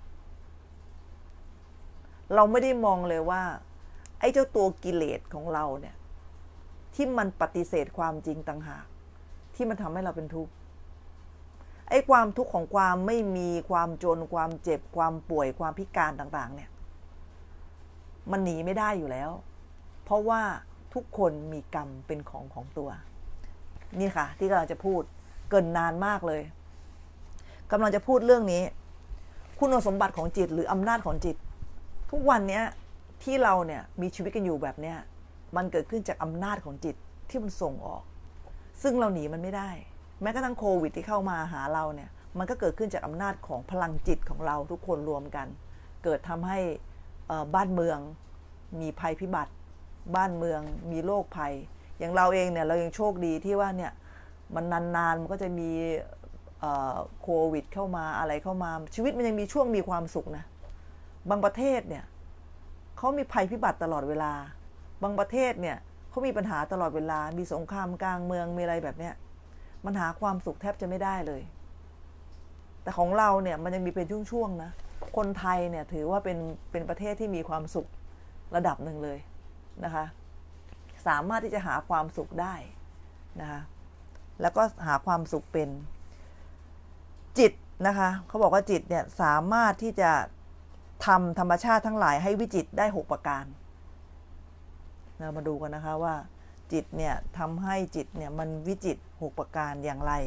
เราไม่ได้มองเลยว่าไอ้เจ้าตัวกิเลสของเราเนี่ยที่มันปฏิเสธความจริงต่างหากที่มันทำให้เราเป็นทุกข์ไอ้ความทุกข์ของความไม่มีความจนความเจ็บความป่วยความพิการต่างๆเนี่ยมันหนีไม่ได้อยู่แล้วเพราะว่าทุกคนมีกรรมเป็นของตัวนี่ค่ะที่กำลังจะพูดเกินนานมากเลยกำลังจะพูดเรื่องนี้คุณสมบัติของจิตหรืออำนาจของจิตทุกวันนี้ที่เราเนี่ยมีชีวิตกันอยู่แบบเนี้ยมันเกิดขึ้นจากอำนาจของจิตที่มันส่งออกซึ่งเราหนีมันไม่ได้แม้กระทั่งโควิดที่เข้ามาหาเราเนี่ยมันก็เกิดขึ้นจากอำนาจของพลังจิตของเราทุกคนรวมกันเกิดทำให้บ้านเมืองมีภัยพิบัติบ้านเมืองมีโรคภัยอย่างเราเองเนี่ยเรายังโชคดีที่ว่าเนี่ยมันนานๆมันก็จะมีโควิดเข้ามาอะไรเข้ามาชีวิตมันยังมีช่วงมีความสุขนะบางประเทศเนี่ยเขามีภัยพิบัติตลอดเวลาบางประเทศเนี่ยเขามีปัญหาตลอดเวลามีสงครามกลางเมืองมีอะไรแบบเนี้ยมันหาความสุขแทบจะไม่ได้เลยแต่ของเราเนี่ยมันยังมีเป็นช่วงๆนะคนไทยเนี่ยถือว่าเป็นประเทศที่มีความสุขระดับหนึ่งเลยนะคะสามารถที่จะหาความสุขได้นะคะแล้วก็หาความสุขเป็นจิตนะคะเขาบอกว่าจิตเนี่ยสามารถที่จะทำธรรมชาติทั้งหลายให้วิจิตรได้6ประการเรามาดูกันนะคะว่าจิตเนี่ยทำให้จิตเนี่ยมันวิจิตร6ประการอย่างไร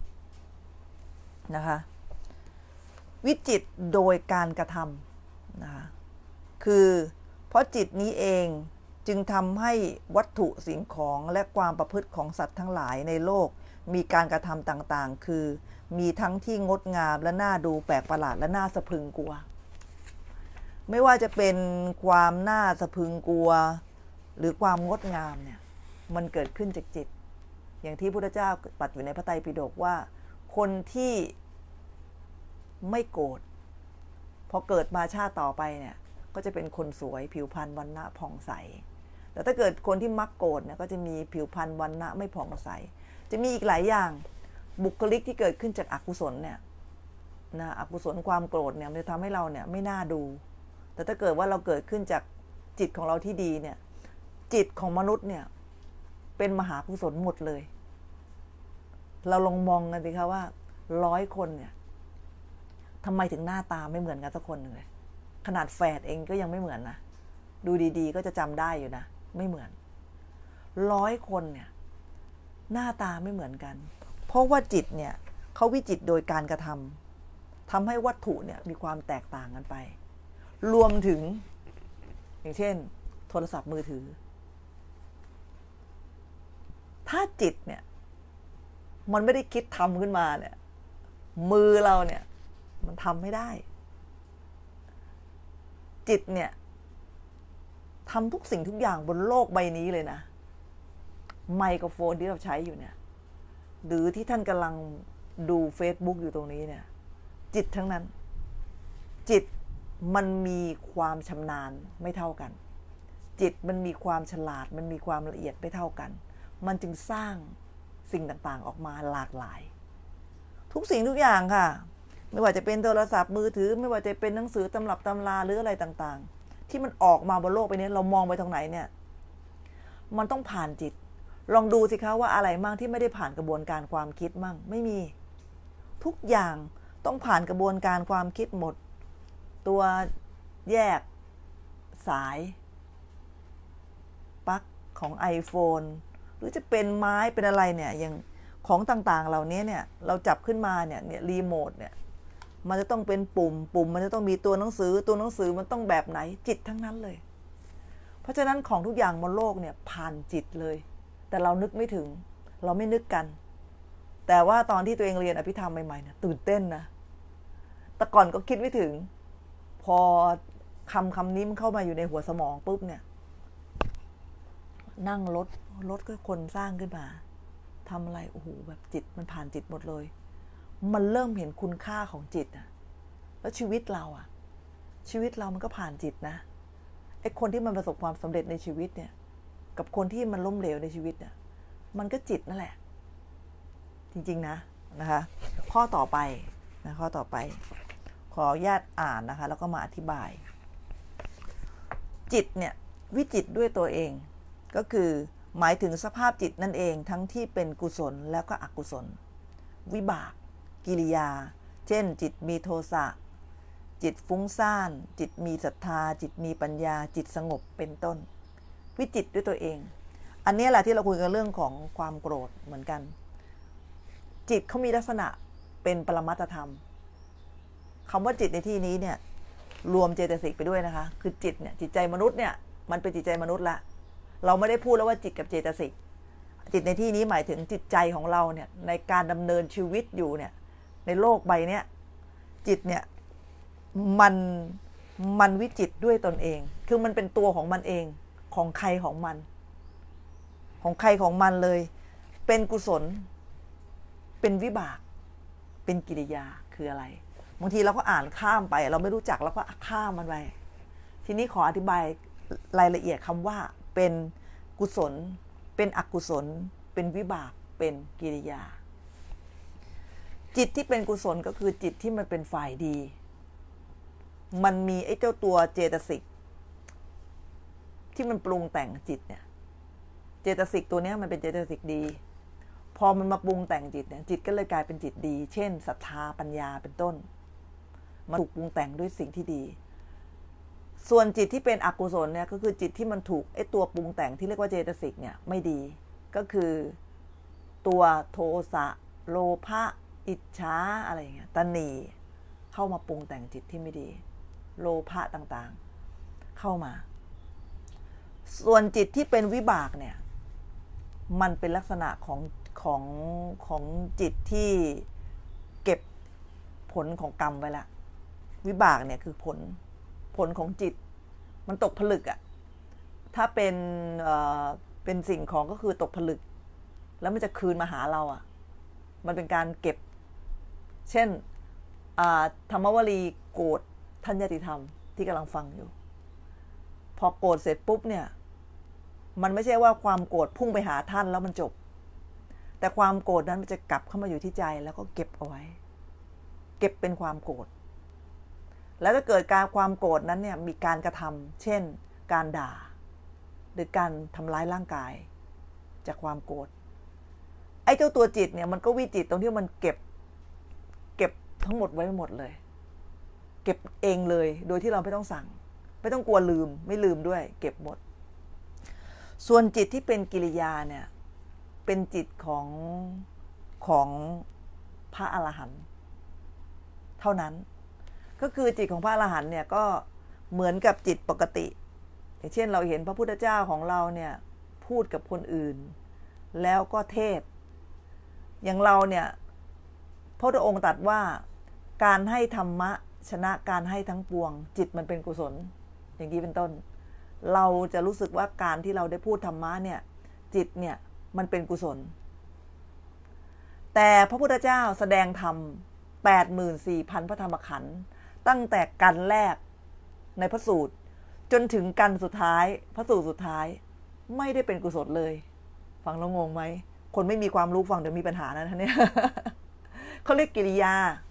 นะคะวิจิตรโดยการกระทำนะคะคือเพราะจิตนี้เองจึงทำให้วัตถุสิ่งของและความประพฤติของสัตว์ทั้งหลายในโลกมีการกระทำต่างๆคือมีทั้งที่งดงามและน่าดูแปลกประหลาดและน่าสะพรึงกลัวไม่ว่าจะเป็นความน่าสะพรึงกลัวหรือความงดงามเนี่ยมันเกิดขึ้นจากจิตอย่างที่พระพุทธเจ้าตรัสอยู่ในพระไตรปิฎกว่าคนที่ไม่โกรธพอเกิดมาชาติต่อไปเนี่ยก็จะเป็นคนสวยผิวพรรณวรรณะผ่องใสแต่ถ้าเกิดคนที่มักโกรธเนี่ยก็จะมีผิวพรรณวรรณะไม่ผ่องใสจะมีอีกหลายอย่างบุคลิกที่เกิดขึ้นจากอกุศลเนี่ยนะอกุศลความโกรธเนี่ยมันจะทำให้เราเนี่ยไม่น่าดูแต่ถ้าเกิดว่าเราเกิดขึ้นจากจิตของเราที่ดีเนี่ยจิตของมนุษย์เนี่ยเป็นมหากุศลหมดเลยเราลองมองกันสิคะว่า100 คนเนี่ยทำไมถึงหน้าตาไม่เหมือนกันสักคนเลยขนาดแฝดเองก็ยังไม่เหมือนนะดูดีๆก็จะจำได้อยู่นะไม่เหมือน100 คนเนี่ยหน้าตาไม่เหมือนกันเพราะว่าจิตเนี่ยเขาวิจิตรโดยการกระทำให้วัตถุเนี่ยมีความแตกต่างกันไปรวมถึงอย่างเช่นโทรศัพท์มือถือถ้าจิตเนี่ยมันไม่ได้คิดทำขึ้นมาเนี่ยมือเราเนี่ยมันทำไม่ได้จิตเนี่ยทำทุกสิ่งทุกอย่างบนโลกใบนี้เลยนะไมโครโฟนที่เราใช้อยู่เนี่ยหรือที่ท่านกำลังดู Facebook อยู่ตรงนี้เนี่ยจิตทั้งนั้นจิตมันมีความชำนาญไม่เท่ากันจิตมันมีความฉลาดมันมีความละเอียดไม่เท่ากันมันจึงสร้างสิ่งต่างๆออกมาหลากหลายทุกสิ่งทุกอย่างค่ะไม่ว่าจะเป็นโทรศัพท์มือถือไม่ว่าจะเป็นหนังสือตำรับตำราหรืออะไรต่างๆที่มันออกมาบนโลกไปนี้เรามองไปตรงไหนเนี่ยมันต้องผ่านจิตลองดูสิคะว่าอะไรมั่งที่ไม่ได้ผ่านกระบวนการความคิดมั่งไม่มีทุกอย่างต้องผ่านกระบวนการความคิดหมดตัวแยกสายปลั๊กของ iPhone หรือจะเป็นไม้เป็นอะไรเนี่ยอย่างของต่างๆเหล่านี้เนี่ยเราจับขึ้นมาเนี่ยรีโมทเนี่ยมันจะต้องเป็นปุ่มมันจะต้องมีตัวหนังสือมันต้องแบบไหนจิตทั้งนั้นเลยเพราะฉะนั้นของทุกอย่างบนโลกเนี่ยผ่านจิตเลยแต่เรานึกไม่ถึงเราไม่นึกกันแต่ว่าตอนที่ตัวเองเรียนอภิธรรมใหม่ๆเนี่ยตื่นเต้นนะแต่ก่อนก็คิดไม่ถึงพอคำนี้มันเข้ามาอยู่ในหัวสมองปุ๊บเนี่ยนั่งรถก็คนสร้างขึ้นมาทำอะไรโอ้โหแบบจิตมันผ่านจิตหมดเลยมันเริ่มเห็นคุณค่าของจิตอะแล้วชีวิตเรามันก็ผ่านจิตนะไอ้คนที่มันประสบความสำเร็จในชีวิตเนี่ยกับคนที่มันล้มเหลวในชีวิตเนี่ยมันก็จิตนั่นแหละจริงๆนะคะข้อต่อไปขออนุญาตอ่านนะคะแล้วก็มาอธิบายจิตเนี่ยวิจิตรด้วยตัวเองก็คือหมายถึงสภาพจิตนั่นเองทั้งที่เป็นกุศลแล้วก็อกุศลวิบากกิริยาเช่นจิตมีโทสะจิตฟุ้งซ่านจิตมีศรัทธาจิตมีปัญญาจิตสงบเป็นต้นวิจิตรด้วยตัวเองอันนี้แหละที่เราคุยกันเรื่องของความโกรธเหมือนกันจิตเขามีลักษณะเป็นปรมัตถธรรมคำว่าจิตในที่นี้เนี่ยรวมเจตสิกไปด้วยนะคะคือจิตเนี่ยจิตใจมนุษย์เนี่ยมันเป็นจิตใจมนุษย์ละเราไม่ได้พูดแล้วว่าจิตกับเจตสิกจิตในที่นี้หมายถึงจิตใจของเราเนี่ยในการดำเนินชีวิตอยู่เนี่ยในโลกใบนี้จิตเนี่ยมันวิจิตรด้วยตนเองคือมันเป็นตัวของมันเองของใครของมันเลยเป็นกุศลเป็นวิบากเป็นกิริยาคืออะไรบางทีเราก็อ่านข้ามไปเราไม่รู้จักเราก็ข้ามมันไปทีนี้ขออธิบายรายละเอียดคำว่าเป็นกุศลเป็นอกุศลเป็นวิบากเป็นกิริยาจิตที่เป็นกุศลก็คือจิตที่มันเป็นฝ่ายดีมันมีไอ้เจ้าตัวเจตสิกที่มันปรุงแต่งจิตเนี่ยเจตสิกตัวนี้มันเป็นเจตสิกดีพอมันมาปรุงแต่งจิตเนี่ยจิตก็เลยกลายเป็นจิตดีเช่นศรัทธาปัญญาเป็นต้นมันถูกปรุงแต่งด้วยสิ่งที่ดีส่วนจิตที่เป็นอกุศลเนี่ยก็คือจิตที่มันถูกไอ้ตัวปรุงแต่งที่เรียกว่าเจตสิกเนี่ยไม่ดีก็คือตัวโทสะโลภะอิจฉาอะไรอย่างเงี้ยตัณหเข้ามาปรุงแต่งจิตที่ไม่ดีโลภะต่างๆเข้ามาส่วนจิตที่เป็นวิบากเนี่ยมันเป็นลักษณะของจิตที่เก็บผลของกรรมไว้ละวิบากเนี่ยคือผลของจิตมันตกผลึกอะถ้าเป็นสิ่งของก็คือตกผลึกแล้วมันจะคืนมาหาเราอะมันเป็นการเก็บเช่นธรรมวลีโกรธท่านญาติธรรมที่กำลังฟังอยู่พอโกรธเสร็จปุ๊บเนี่ยมันไม่ใช่ว่าความโกรธพุ่งไปหาท่านแล้วมันจบแต่ความโกรธนั้นมันจะกลับเข้ามาอยู่ที่ใจแล้วก็เก็บเอาไว้เก็บเป็นความโกรธแล้วถ้าเกิดการความโกรธนั้นเนี่ยมีการกระทำเช่นการด่าหรือการทำร้ายร่างกายจากความโกรธไอ้เจ้าตัวจิตเนี่ยมันก็วิจิตรตรงที่มันเก็บทั้งหมดไว้หมดเลยเก็บเองเลยโดยที่เราไม่ต้องสั่งไม่ต้องกลัวลืมไม่ลืมด้วยเก็บหมดส่วนจิตที่เป็นกิริยาเนี่ยเป็นจิตของพระอรหันต์เท่านั้นก็คือจิตของพระอรหันต์เนี่ยก็เหมือนกับจิตปกติอย่างเช่นเราเห็นพระพุทธเจ้าของเราเนี่ยพูดกับคนอื่นแล้วก็เทศอย่างเราเนี่ยพระองค์ตรัสว่าการให้ธรรมะชนะการให้ทั้งปวงจิตมันเป็นกุศลอย่างนี้เป็นต้นเราจะรู้สึกว่าการที่เราได้พูดธรรมะเนี่ยจิตเนี่ยมันเป็นกุศลแต่พระพุทธเจ้าแสดงธรรม 84,000 พระธรรมขันธ์ตั้งแต่กันแรกในพระสูตรจนถึงกันสุดท้ายพระสูตรสุดท้ายไม่ได้เป็นกุศลเลยฟังแล้วงงไหมคนไม่มีความรู้ฟังเดี๋ยวมีปัญหานะท่านเนี่ย เขาเรียกกิริยา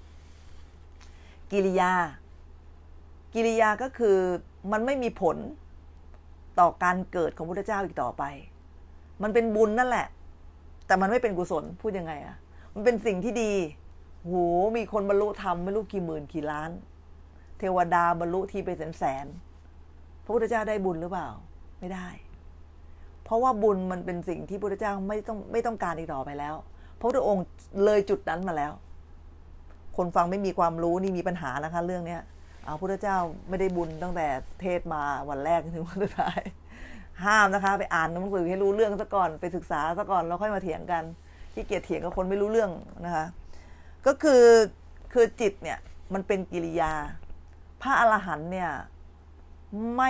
ก็คือมันไม่มีผลต่อการเกิดของพระพุทธเจ้าอีกต่อไปมันเป็นบุญนั่นแหละแต่มันไม่เป็นกุศลพูดยังไงอะมันเป็นสิ่งที่ดีโหมีคนบรรลุธรรมไม่รู้กี่หมื่นกี่ล้านเทวดาบรรลุทีไปแสนพระพุทธเจ้าได้บุญหรือเปล่าไม่ได้เพราะว่าบุญมันเป็นสิ่งที่พระพุทธเจ้าไม่ต้องการอีกต่อไปแล้วพระพุทธองค์เลยจุดนั้นมาแล้วคนฟังไม่มีความรู้นี่มีปัญหานะคะเรื่องเนี้ยพระพุทธเจ้าไม่ได้บุญตั้งแต่เทศมาวันแรกถึงวันสุดท้ายห้ามนะคะไปอ่านหนังสือให้รู้เรื่องซะก่อนไปศึกษาซะก่อนแล้วค่อยมาเถียงกันขี้เกียจเถียงกับคนไม่รู้เรื่องนะคะก็คือจิตเนี่ยมันเป็นกิริยาพระอรหันต์เนี่ยไม่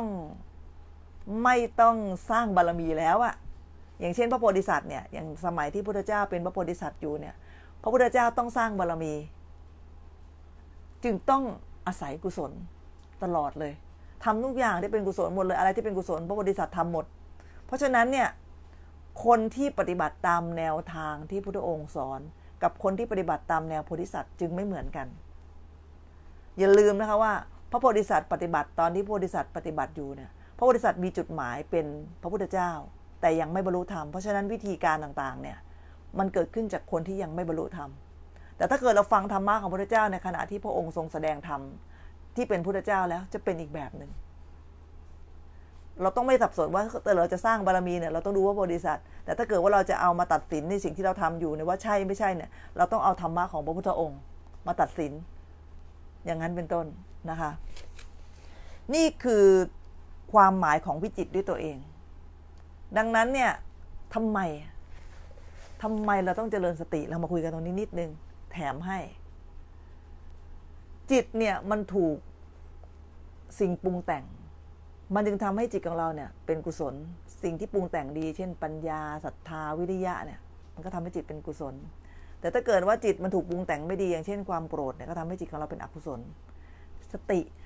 ต้องสร้างบารมีแล้วอะอย่างเช่นพระโพธิสัตว์เนี่ยอย่างสมัยที่พระพุทธเจ้าเป็นพระโพธิสัตว์อยู่เนี่ยพระพุทธเจ้าต้องสร้างบารมีจึงต้องอาศัยกุศลตลอดเลยทำทุกอย่างที่เป็นกุศลหมดเลยอะไรที่เป็นกุศลพระโพธิสัตว์ทำหมดเพราะฉะนั้นเนี่ยคนที่ปฏิบัติตามแนวทางที่พระพุทธองค์สอนกับคนที่ปฏิบัติตามแนวโพธิสัตว์จึงไม่เหมือนกันอย่าลืมนะคะว่าพระโพธิสัตว์ปฏิบัติตอนที่พระโพธิสัตว์ปฏิบัติอยู่เนี่ยพระโพธิสัตว์มีจุดหมายเป็นพระพุทธเจ้าแต่ยังไม่บรรลุธรรมเพราะฉะนั้นวิธีการต่างๆเนี่ยมันเกิดขึ้นจากคนที่ยังไม่บรรลุธรรมแต่ถ้าเกิดเราฟังธรรมะของพระพุทธเจ้าในขณะที่พระองค์ทรงแสดงธรรมที่เป็นพุทธเจ้าแล้วจะเป็นอีกแบบหนึ่งเราต้องไม่สับสนว่าแต่เราจะสร้างบารมีเนี่ยเราต้องดูว่าโพธิสัตว์แต่ถ้าเกิดว่าเราจะเอามาตัดสินในสิ่งที่เราทำอยู่เนี่ยว่าใช่ไม่ใช่เนี่ยเราต้องเอาธรรมะของพระพุทธองค์มาตัดสินอย่างนั้นเป็นต้นนะคะนี่คือความหมายของวิจิตรด้วยตัวเองดังนั้นเนี่ยทำไมเราต้องเจริญสติเรามาคุยกันตรงนี้นิดนึงแถมให้จิตเนี่ยมันถูกสิ่งปรุงแต่งมันจึงทำให้จิตของเราเนี่ยเป็นกุศลสิ่งที่ปรุงแต่งดีเช่นปัญญาศรัทธาวิริยะเนี่ยมันก็ทำให้จิตเป็นกุศลแต่ถ้าเกิดว่าจิตมันถูกปรุงแต่งไม่ดีอย่างเช่นความโกรธเนี่ยก็ทำให้จิตของเราเป็นอกุศลส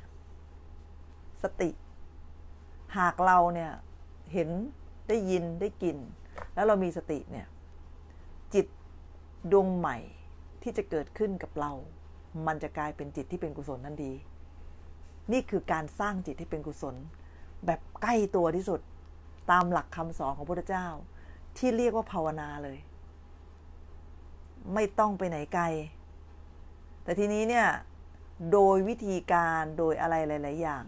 ติหากเราเนี่ยเห็นได้ยินได้กลิ่นแล้วเรามีสติเนี่ยจิตดวงใหม่ที่จะเกิดขึ้นกับเรามันจะกลายเป็นจิตที่เป็นกุศลทันทีนี่คือการสร้างจิตที่เป็นกุศลแบบใกล้ตัวที่สุดตามหลักคำสอนของพระพุทธเจ้าที่เรียกว่าภาวนาเลยไม่ต้องไปไหนไกลแต่ทีนี้เนี่ยโดยวิธีการโดยอะไรหลายๆอย่าง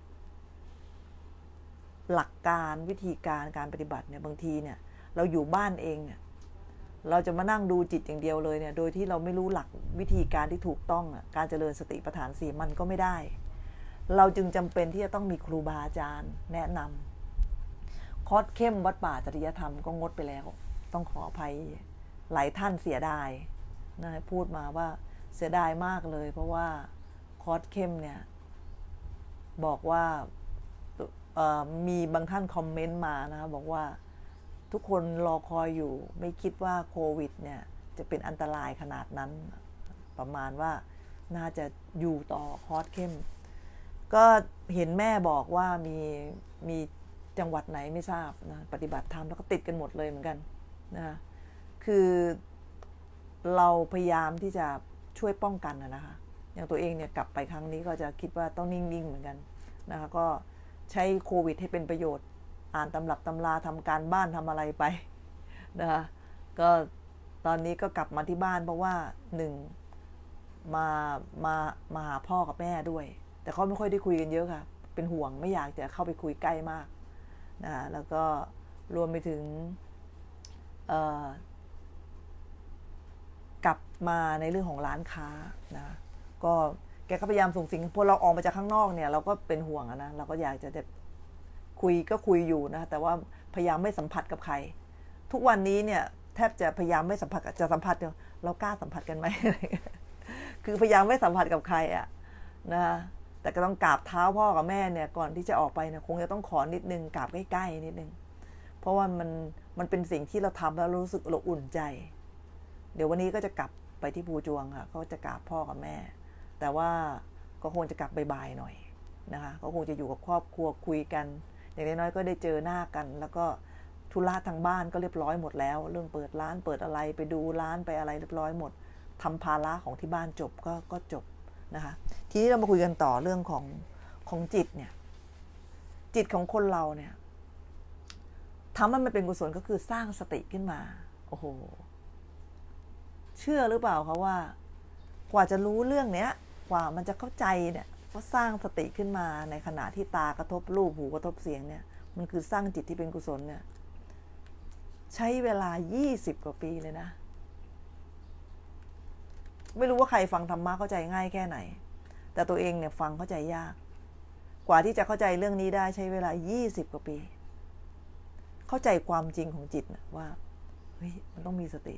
หลักการวิธีการปฏิบัติเนี่ยบางทีเนี่ยเราอยู่บ้านเองเนี่ยเราจะมานั่งดูจิตอย่างเดียวเลยเนี่ยโดยที่เราไม่รู้หลักวิธีการที่ถูกต้องการเจริญสติปัฏฐาน4มันก็ไม่ได้เราจึงจำเป็นที่จะต้องมีครูบาอาจารย์แนะนำคอร์สเข้มวัดป่าจริยธรรมก็งดไปแล้วต้องขออภัยหลายท่านเสียดายนะพูดมาว่าเสียดายมากเลยเพราะว่าคอร์สเข้มเนี่ยบอกว่ามีบางท่านคอมเมนต์มานะบอกว่าทุกคนรอคอยอยู่ไม่คิดว่าโควิดเนี่ยจะเป็นอันตรายขนาดนั้นประมาณว่าน่าจะอยู่ต่อคอร์สเข้มก็เห็นแม่บอกว่ามีจังหวัดไหนไม่ทราบนะปฏิบัติธรรมแล้วก็ติดกันหมดเลยเหมือนกันนะคือเราพยายามที่จะช่วยป้องกันนะคะอย่างตัวเองเนี่ยกลับไปครั้งนี้ก็จะคิดว่าต้องนิ่งๆเหมือนกันนะคะก็ใช้โควิดให้เป็นประโยชน์อ่านตำรับตำราทำการบ้านทำอะไรไปนะคะก็ตอนนี้ก็กลับมาที่บ้านเพราะว่ามาหาพ่อกับแม่ด้วยแต่เขาไม่ค่อยได้คุยกันเยอะค่ะเป็นห่วงไม่อยากจะเข้าไปคุยใกล้มากนะแล้วก็รวมไปถึงกลับมาในเรื่องของร้านค้านะก็แกก็พยายามส่งสิ่งพอเราออกมาจากข้างนอกเนี่ยเราก็เป็นห่วงนะเราก็อยากจะคุยอยู่นะแต่ว่าพยายามไม่สัมผัสกับใครทุกวันนี้เนี่ยแทบจะพยายามไม่สัมผัสจะสัมผัสเรากล้าสัมผัสกันไหม คือพยายามไม่สัมผัสกับใครนะแต่ก็ต้องกราบเท้าพ่อกับแม่เนี่ยก่อนที่จะออกไปเนี่ยคงจะต้องขอนิดนึงกราบใกล้ๆนิดนึงเพราะว่ามันเป็นสิ่งที่เราทำแล้วรู้สึกเราอุ่นใจเดี๋ยววันนี้ก็จะกลับไปที่ภูจวงค่ะก็จะกราบพ่อกับแม่แต่ว่าก็คงจะกลับบ่ายๆหน่อยนะคะก็คงจะอยู่กับครอบครัวคุยกันอย่างน้อยๆก็ได้เจอหน้ากันแล้วก็ธุระทางบ้านก็เรียบร้อยหมดแล้วเรื่องเปิดร้านเปิดอะไรไปดูร้านไปอะไรเรียบร้อยหมดทำภาระของที่บ้านจบก็จบนะคะทีนี้เรามาคุยกันต่อเรื่องของจิตเนี่ยจิตของคนเราเนี่ยทำให้มันเป็นกุศลก็คือสร้างสติขึ้นมาโอ้โหเชื่อหรือเปล่าคะว่ากว่าจะรู้เรื่องเนี้ยกว่ามันจะเข้าใจเนี่ยก็สร้างสติขึ้นมาในขณะที่ตากระทบรูปหูกระทบเสียงเนี่ยมันคือสร้างจิตที่เป็นกุศลเนี่ยใช้เวลา20 กว่าปีเลยนะไม่รู้ว่าใครฟังธรรมะเข้าใจง่ายแค่ไหนแต่ตัวเองเนี่ยฟังเข้าใจยากกว่าที่จะเข้าใจเรื่องนี้ได้ใช้เวลา20 กว่าปีเข้าใจความจริงของจิตนะว่าเฮ้ยมันต้องมีสติ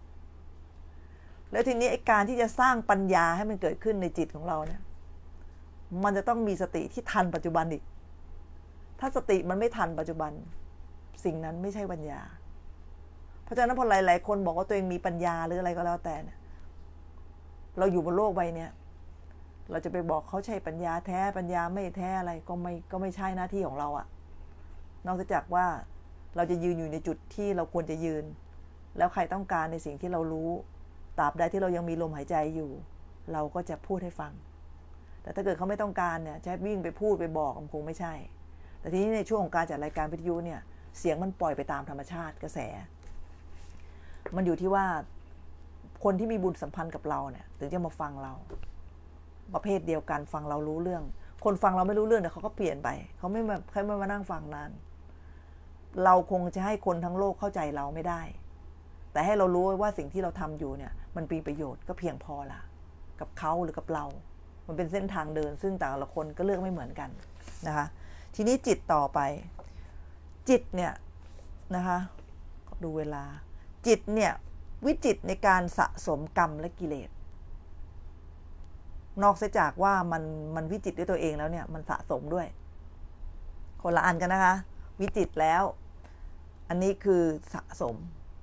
แล้วทีนี้ไอ้การที่จะสร้างปัญญาให้มันเกิดขึ้นในจิตของเราเนี่ยมันจะต้องมีสติที่ทันปัจจุบันอีกถ้าสติมันไม่ทันปัจจุบันสิ่งนั้นไม่ใช่ปัญญาเพราะฉะนั้นพอหลายๆคนบอกว่าตัวเองมีปัญญาหรืออะไรก็แล้วแต่เนี่ยเราอยู่บนโลกใบนี้เราจะไปบอกเขาใช่ปัญญาแท้ปัญญาไม่แท้อะไรก็ไม่ใช่หน้าที่ของเราอะนอกจากว่าเราจะยืนอยู่ในจุดที่เราควรจะยืนแล้วใครต้องการในสิ่งที่เรารู้ตราบใดที่เรายังมีลมหายใจอยู่เราก็จะพูดให้ฟังแต่ถ้าเกิดเขาไม่ต้องการเนี่ยจะวิ่งไปพูดไปบอกมันคงไม่ใช่แต่ทีนี้ในช่วงของการจัดรายการวิทยุเนี่ยเสียงมันปล่อยไปตามธรรมชาติกระแสมันอยู่ที่ว่าคนที่มีบุญสัมพันธ์กับเราเนี่ยถึงจะมาฟังเราประเภทเดียวกันฟังเรารู้เรื่องคนฟังเราไม่รู้เรื่องแต่เขาก็เปลี่ยนไปเขาไม่มานั่งฟังนานเราคงจะให้คนทั้งโลกเข้าใจเราไม่ได้แต่ให้เรารู้ว่าสิ่งที่เราทำอยู่เนี่ยมันมีประโยชน์ก็เพียงพอละกับเขาหรือกับเรามันเป็นเส้นทางเดินซึ่งแต่ละคนก็เลือกไม่เหมือนกันนะคะทีนี้จิตต่อไปจิตเนี่ยนะคะดูเวลาจิตเนี่ยวิจิตรในการสะสมกรรมและกิเลสนอกจากว่ามันวิจิตรด้วยตัวเองแล้วเนี่ยมันสะสมด้วยคนละอันกันนะคะวิจิตรแล้วอันนี้คือสะสม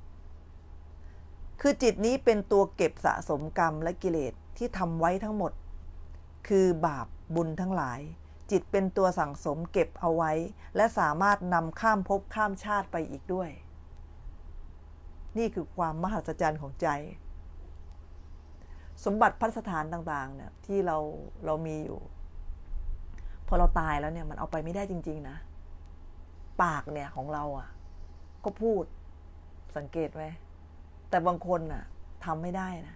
คือจิตนี้เป็นตัวเก็บสะสมกรรมและกิเลสที่ทำไว้ทั้งหมดคือบาปบุญทั้งหลายจิตเป็นตัวสั่งสมเก็บเอาไว้และสามารถนำข้ามภพข้ามชาติไปอีกด้วยนี่คือความมหัศจรรย์ของใจสมบัติพัสถานต่างๆเนี่ยที่เรามีอยู่พอเราตายแล้วเนี่ยมันเอาไปไม่ได้จริงๆนะปากเนี่ยของเราอ่ะก็พูดสังเกตไหมแต่บางคนน่ะทำไม่ได้นะ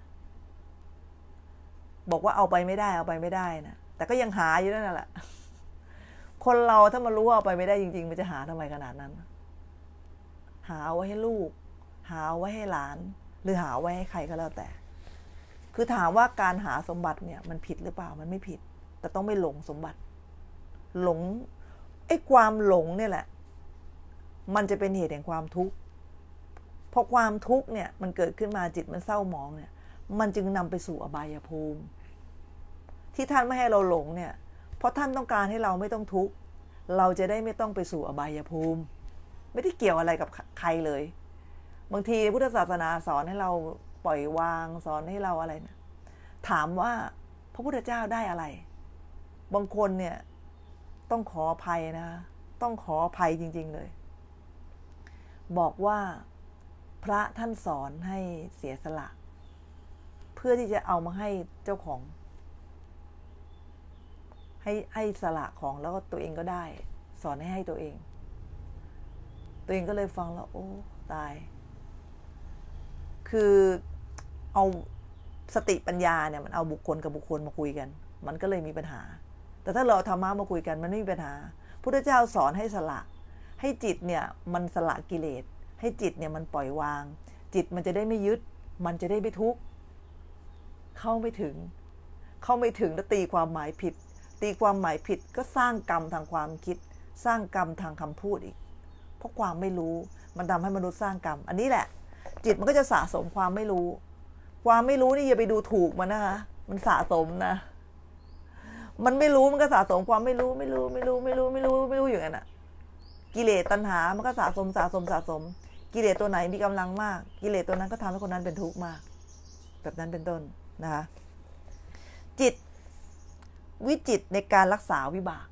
บอกว่าเอาไปไม่ได้นะแต่ก็ยังหาอยู่นั่นแหละคนเราถ้ามันรู้ว่าเอาไปไม่ได้จริงๆมันจะหาทำไมขนาดนั้นหาเอาไว้ให้ลูกหาเอาไว้ให้หลานหรือหาเอาไว้ให้ใครก็แล้วแต่คือถามว่าการหาสมบัติเนี่ยมันผิดหรือเปล่ามันไม่ผิดแต่ต้องไม่หลงสมบัติหลงไอ้ความหลงเนี่ยแหละมันจะเป็นเหตุแห่งความทุกข์พอความทุกข์เนี่ยมันเกิดขึ้นมาจิตมันเศร้าหมองเนี่ยมันจึงนำไปสู่อบายภูมิที่ท่านไม่ให้เราหลงเนี่ยเพราะท่านต้องการให้เราไม่ต้องทุกข์เราจะได้ไม่ต้องไปสู่อบายภูมิไม่ได้เกี่ยวอะไรกับใครเลยบางทีพุทธศาสนาสอนให้เราปล่อยวางสอนให้เราอะไรเนี่ยถามว่าพระพุทธเจ้าได้อะไรบางคนเนี่ยต้องขออภัยนะคะต้องขออภัยจริงๆเลยบอกว่าพระท่านสอนให้เสียสละเพื่อที่จะเอามาให้เจ้าของให้สละของแล้วก็ตัวเองก็ได้สอนให้ตัวเองก็เลยฟังแล้วโอ้ตายคือเอาสติปัญญาเนี่ยมันเอาบุคคลกับบุคคลมาคุยกันมันก็เลยมีปัญหาแต่ถ้าเราธรรมะมาคุยกันมันไม่มีปัญหาพุทธเจ้าสอนให้สละให้จิตเนี่ยมันสละกิเลสให้จิตเนี่ยมันปล่อยวางจิตมันจะได้ไม่ยึดมันจะได้ไม่ทุกข์เข้าไม่ถึงแล้วตีความหมายผิดก็สร้างกรรมทางความคิดสร้างกรรมทางคำพูดอีกเพราะความไม่รู้มันทำให้มนุษย์สร้างกรรมอันนี้แหละจิตมันก็จะสะสมความไม่รู้นี่อย่าไปดูถูกมันนะคะมันสะสมนะมันไม่รู้มันก็สะสมความไม่รู้อยู่งั้นอ่ะกิเลสตัณหามันก็สะสมกิเลสตัวไหนมีกำลังมากกิเลสตัวนั้นก็ทำให้คนนั้นเป็นทุกข์มากแบบนั้นเป็นต้นนะคะจิตวิจิตรในการรักษาวิบาก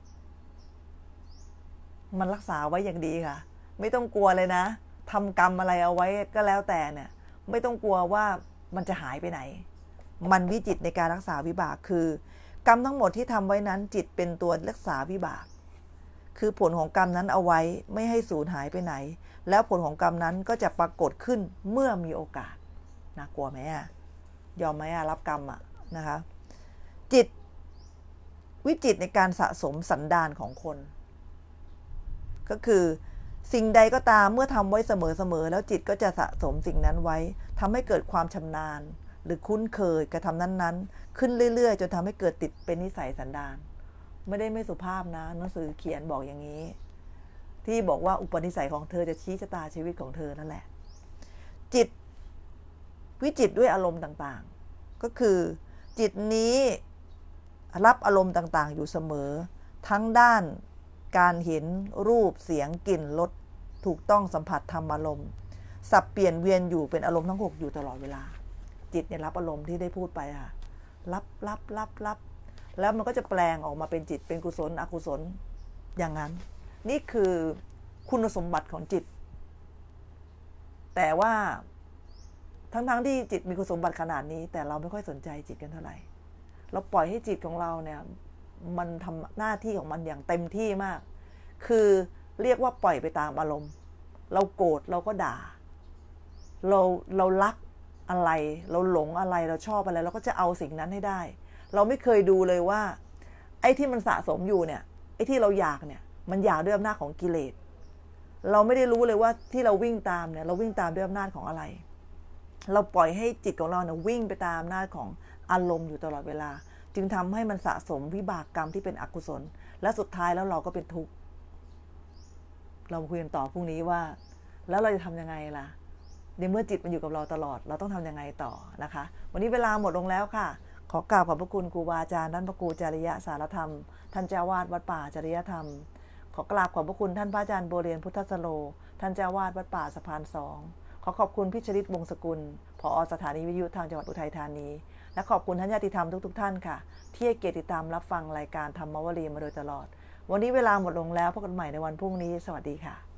มันรักษาไว้อย่างดีค่ะไม่ต้องกลัวเลยนะทำกรรมอะไรเอาไว้ก็แล้วแต่เนี่ยไม่ต้องกลัวว่ามันจะหายไปไหนมันวิจิตรในการรักษาวิบากคือกรรมทั้งหมดที่ทำไว้นั้นจิตเป็นตัวรักษาวิบากคือผลของกรรมนั้นเอาไว้ไม่ให้สูญหายไปไหนแล้วผลของกรรมนั้นก็จะปรากฏขึ้นเมื่อมีโอกาสน่ากลัวไหมอ่ะยอมไหมอ่ะรับกรรมอ่ะนะคะจิตวิจิตรในการสะสมสันดานของคนก็คือสิ่งใดก็ตามเมื่อทำไว้เสมอแล้วจิตก็จะสะสมสิ่งนั้นไว้ทำให้เกิดความชำนาญหรือคุ้นเคยกระทำนั้นๆขึ้นเรื่อยๆจนทำให้เกิดติดเป็นนิสัยสันดานไม่ได้ไม่สุภาพนะหนังสือเขียนบอกอย่างนี้ที่บอกว่าอุปนิสัยของเธอจะชี้ชะตาชีวิตของเธอนั่นแหละจิตวิจิตรด้วยอารมณ์ต่างๆก็คือจิตนี้รับอารมณ์ต่างๆอยู่เสมอทั้งด้านการเห็นรูปเสียงกลิ่นรสถูกต้องสัมผัสธรรมอารมณ์สับเปลี่ยนเวียนอยู่เป็นอารมณ์ทั้ง6อยู่ตลอดเวลาจิตเนี่ยรับอารมณ์ที่ได้พูดไปค่ะรับแล้วมันก็จะแปลงออกมาเป็นจิตเป็นกุศลอกุศลอย่างนั้นนี่คือคุณสมบัติของจิตแต่ว่าทั้งที่จิตมีคุณสมบัติขนาดนี้แต่เราไม่ค่อยสนใจจิตกันเท่าไหร่เราปล่อยให้จิตของเราเนี่ยมันทำหน้าที่ของมันอย่างเต็มที่มากคือเรียกว่าปล่อยไปตามอารมณ์เราโกรธเราก็ด่าเรารักอะไรเราหลงอะไรเราชอบอะไรเราก็จะเอาสิ่งนั้นให้ได้เราไม่เคยดูเลยว่าไอ้ที่มันสะสมอยู่เนี่ยไอ้ที่เราอยากเนี่ยมันอยากด้วยอำนาจของกิเลสเราไม่ได้รู้เลยว่าที่เราวิ่งตามเนี่ยเราวิ่งตามด้วยอำนาจของอะไรเราปล่อยให้จิตของเราเนี่ยวิ่งไปตามอำนาจของอารมณ์อยู่ตลอดเวลาจึงทำให้มันสะสมวิบากกรรมที่เป็นอกุศลและสุดท้ายแล้วเราก็เป็นทุกข์เราคุยกันต่อพรุ่งนี้ว่าแล้วเราจะทำยังไงล่ะในเมื่อจิตมันอยู่กับเราตลอดเราต้องทำยังไงต่อนะคะวันนี้เวลาหมดลงแล้วค่ะขอกราบขอบพระคุณครูบาอาจารย์ท่านพระครูจริยะสารธรรมท่านเจ้าวาดวัดป่าจริยธรรมขอกราบขอบพระคุณท่านพระอาจารย์โบเรียนพุทธสโลท่านเจ้าวาดวัดป่าสะพาน2ขอขอบคุณพิชริตวงศ์สกุลผอ.สถานีวิทยุทางจังหวัดอุทัยธานีและขอบคุณท่านญาติธรรมทุกท่านค่ะที่ให้เกียรติติดตามรับฟังรายการธรรมวลีมาโดยตลอดวันนี้เวลาหมดลงแล้วพบกันใหม่ในวันพรุ่งนี้สวัสดีค่ะ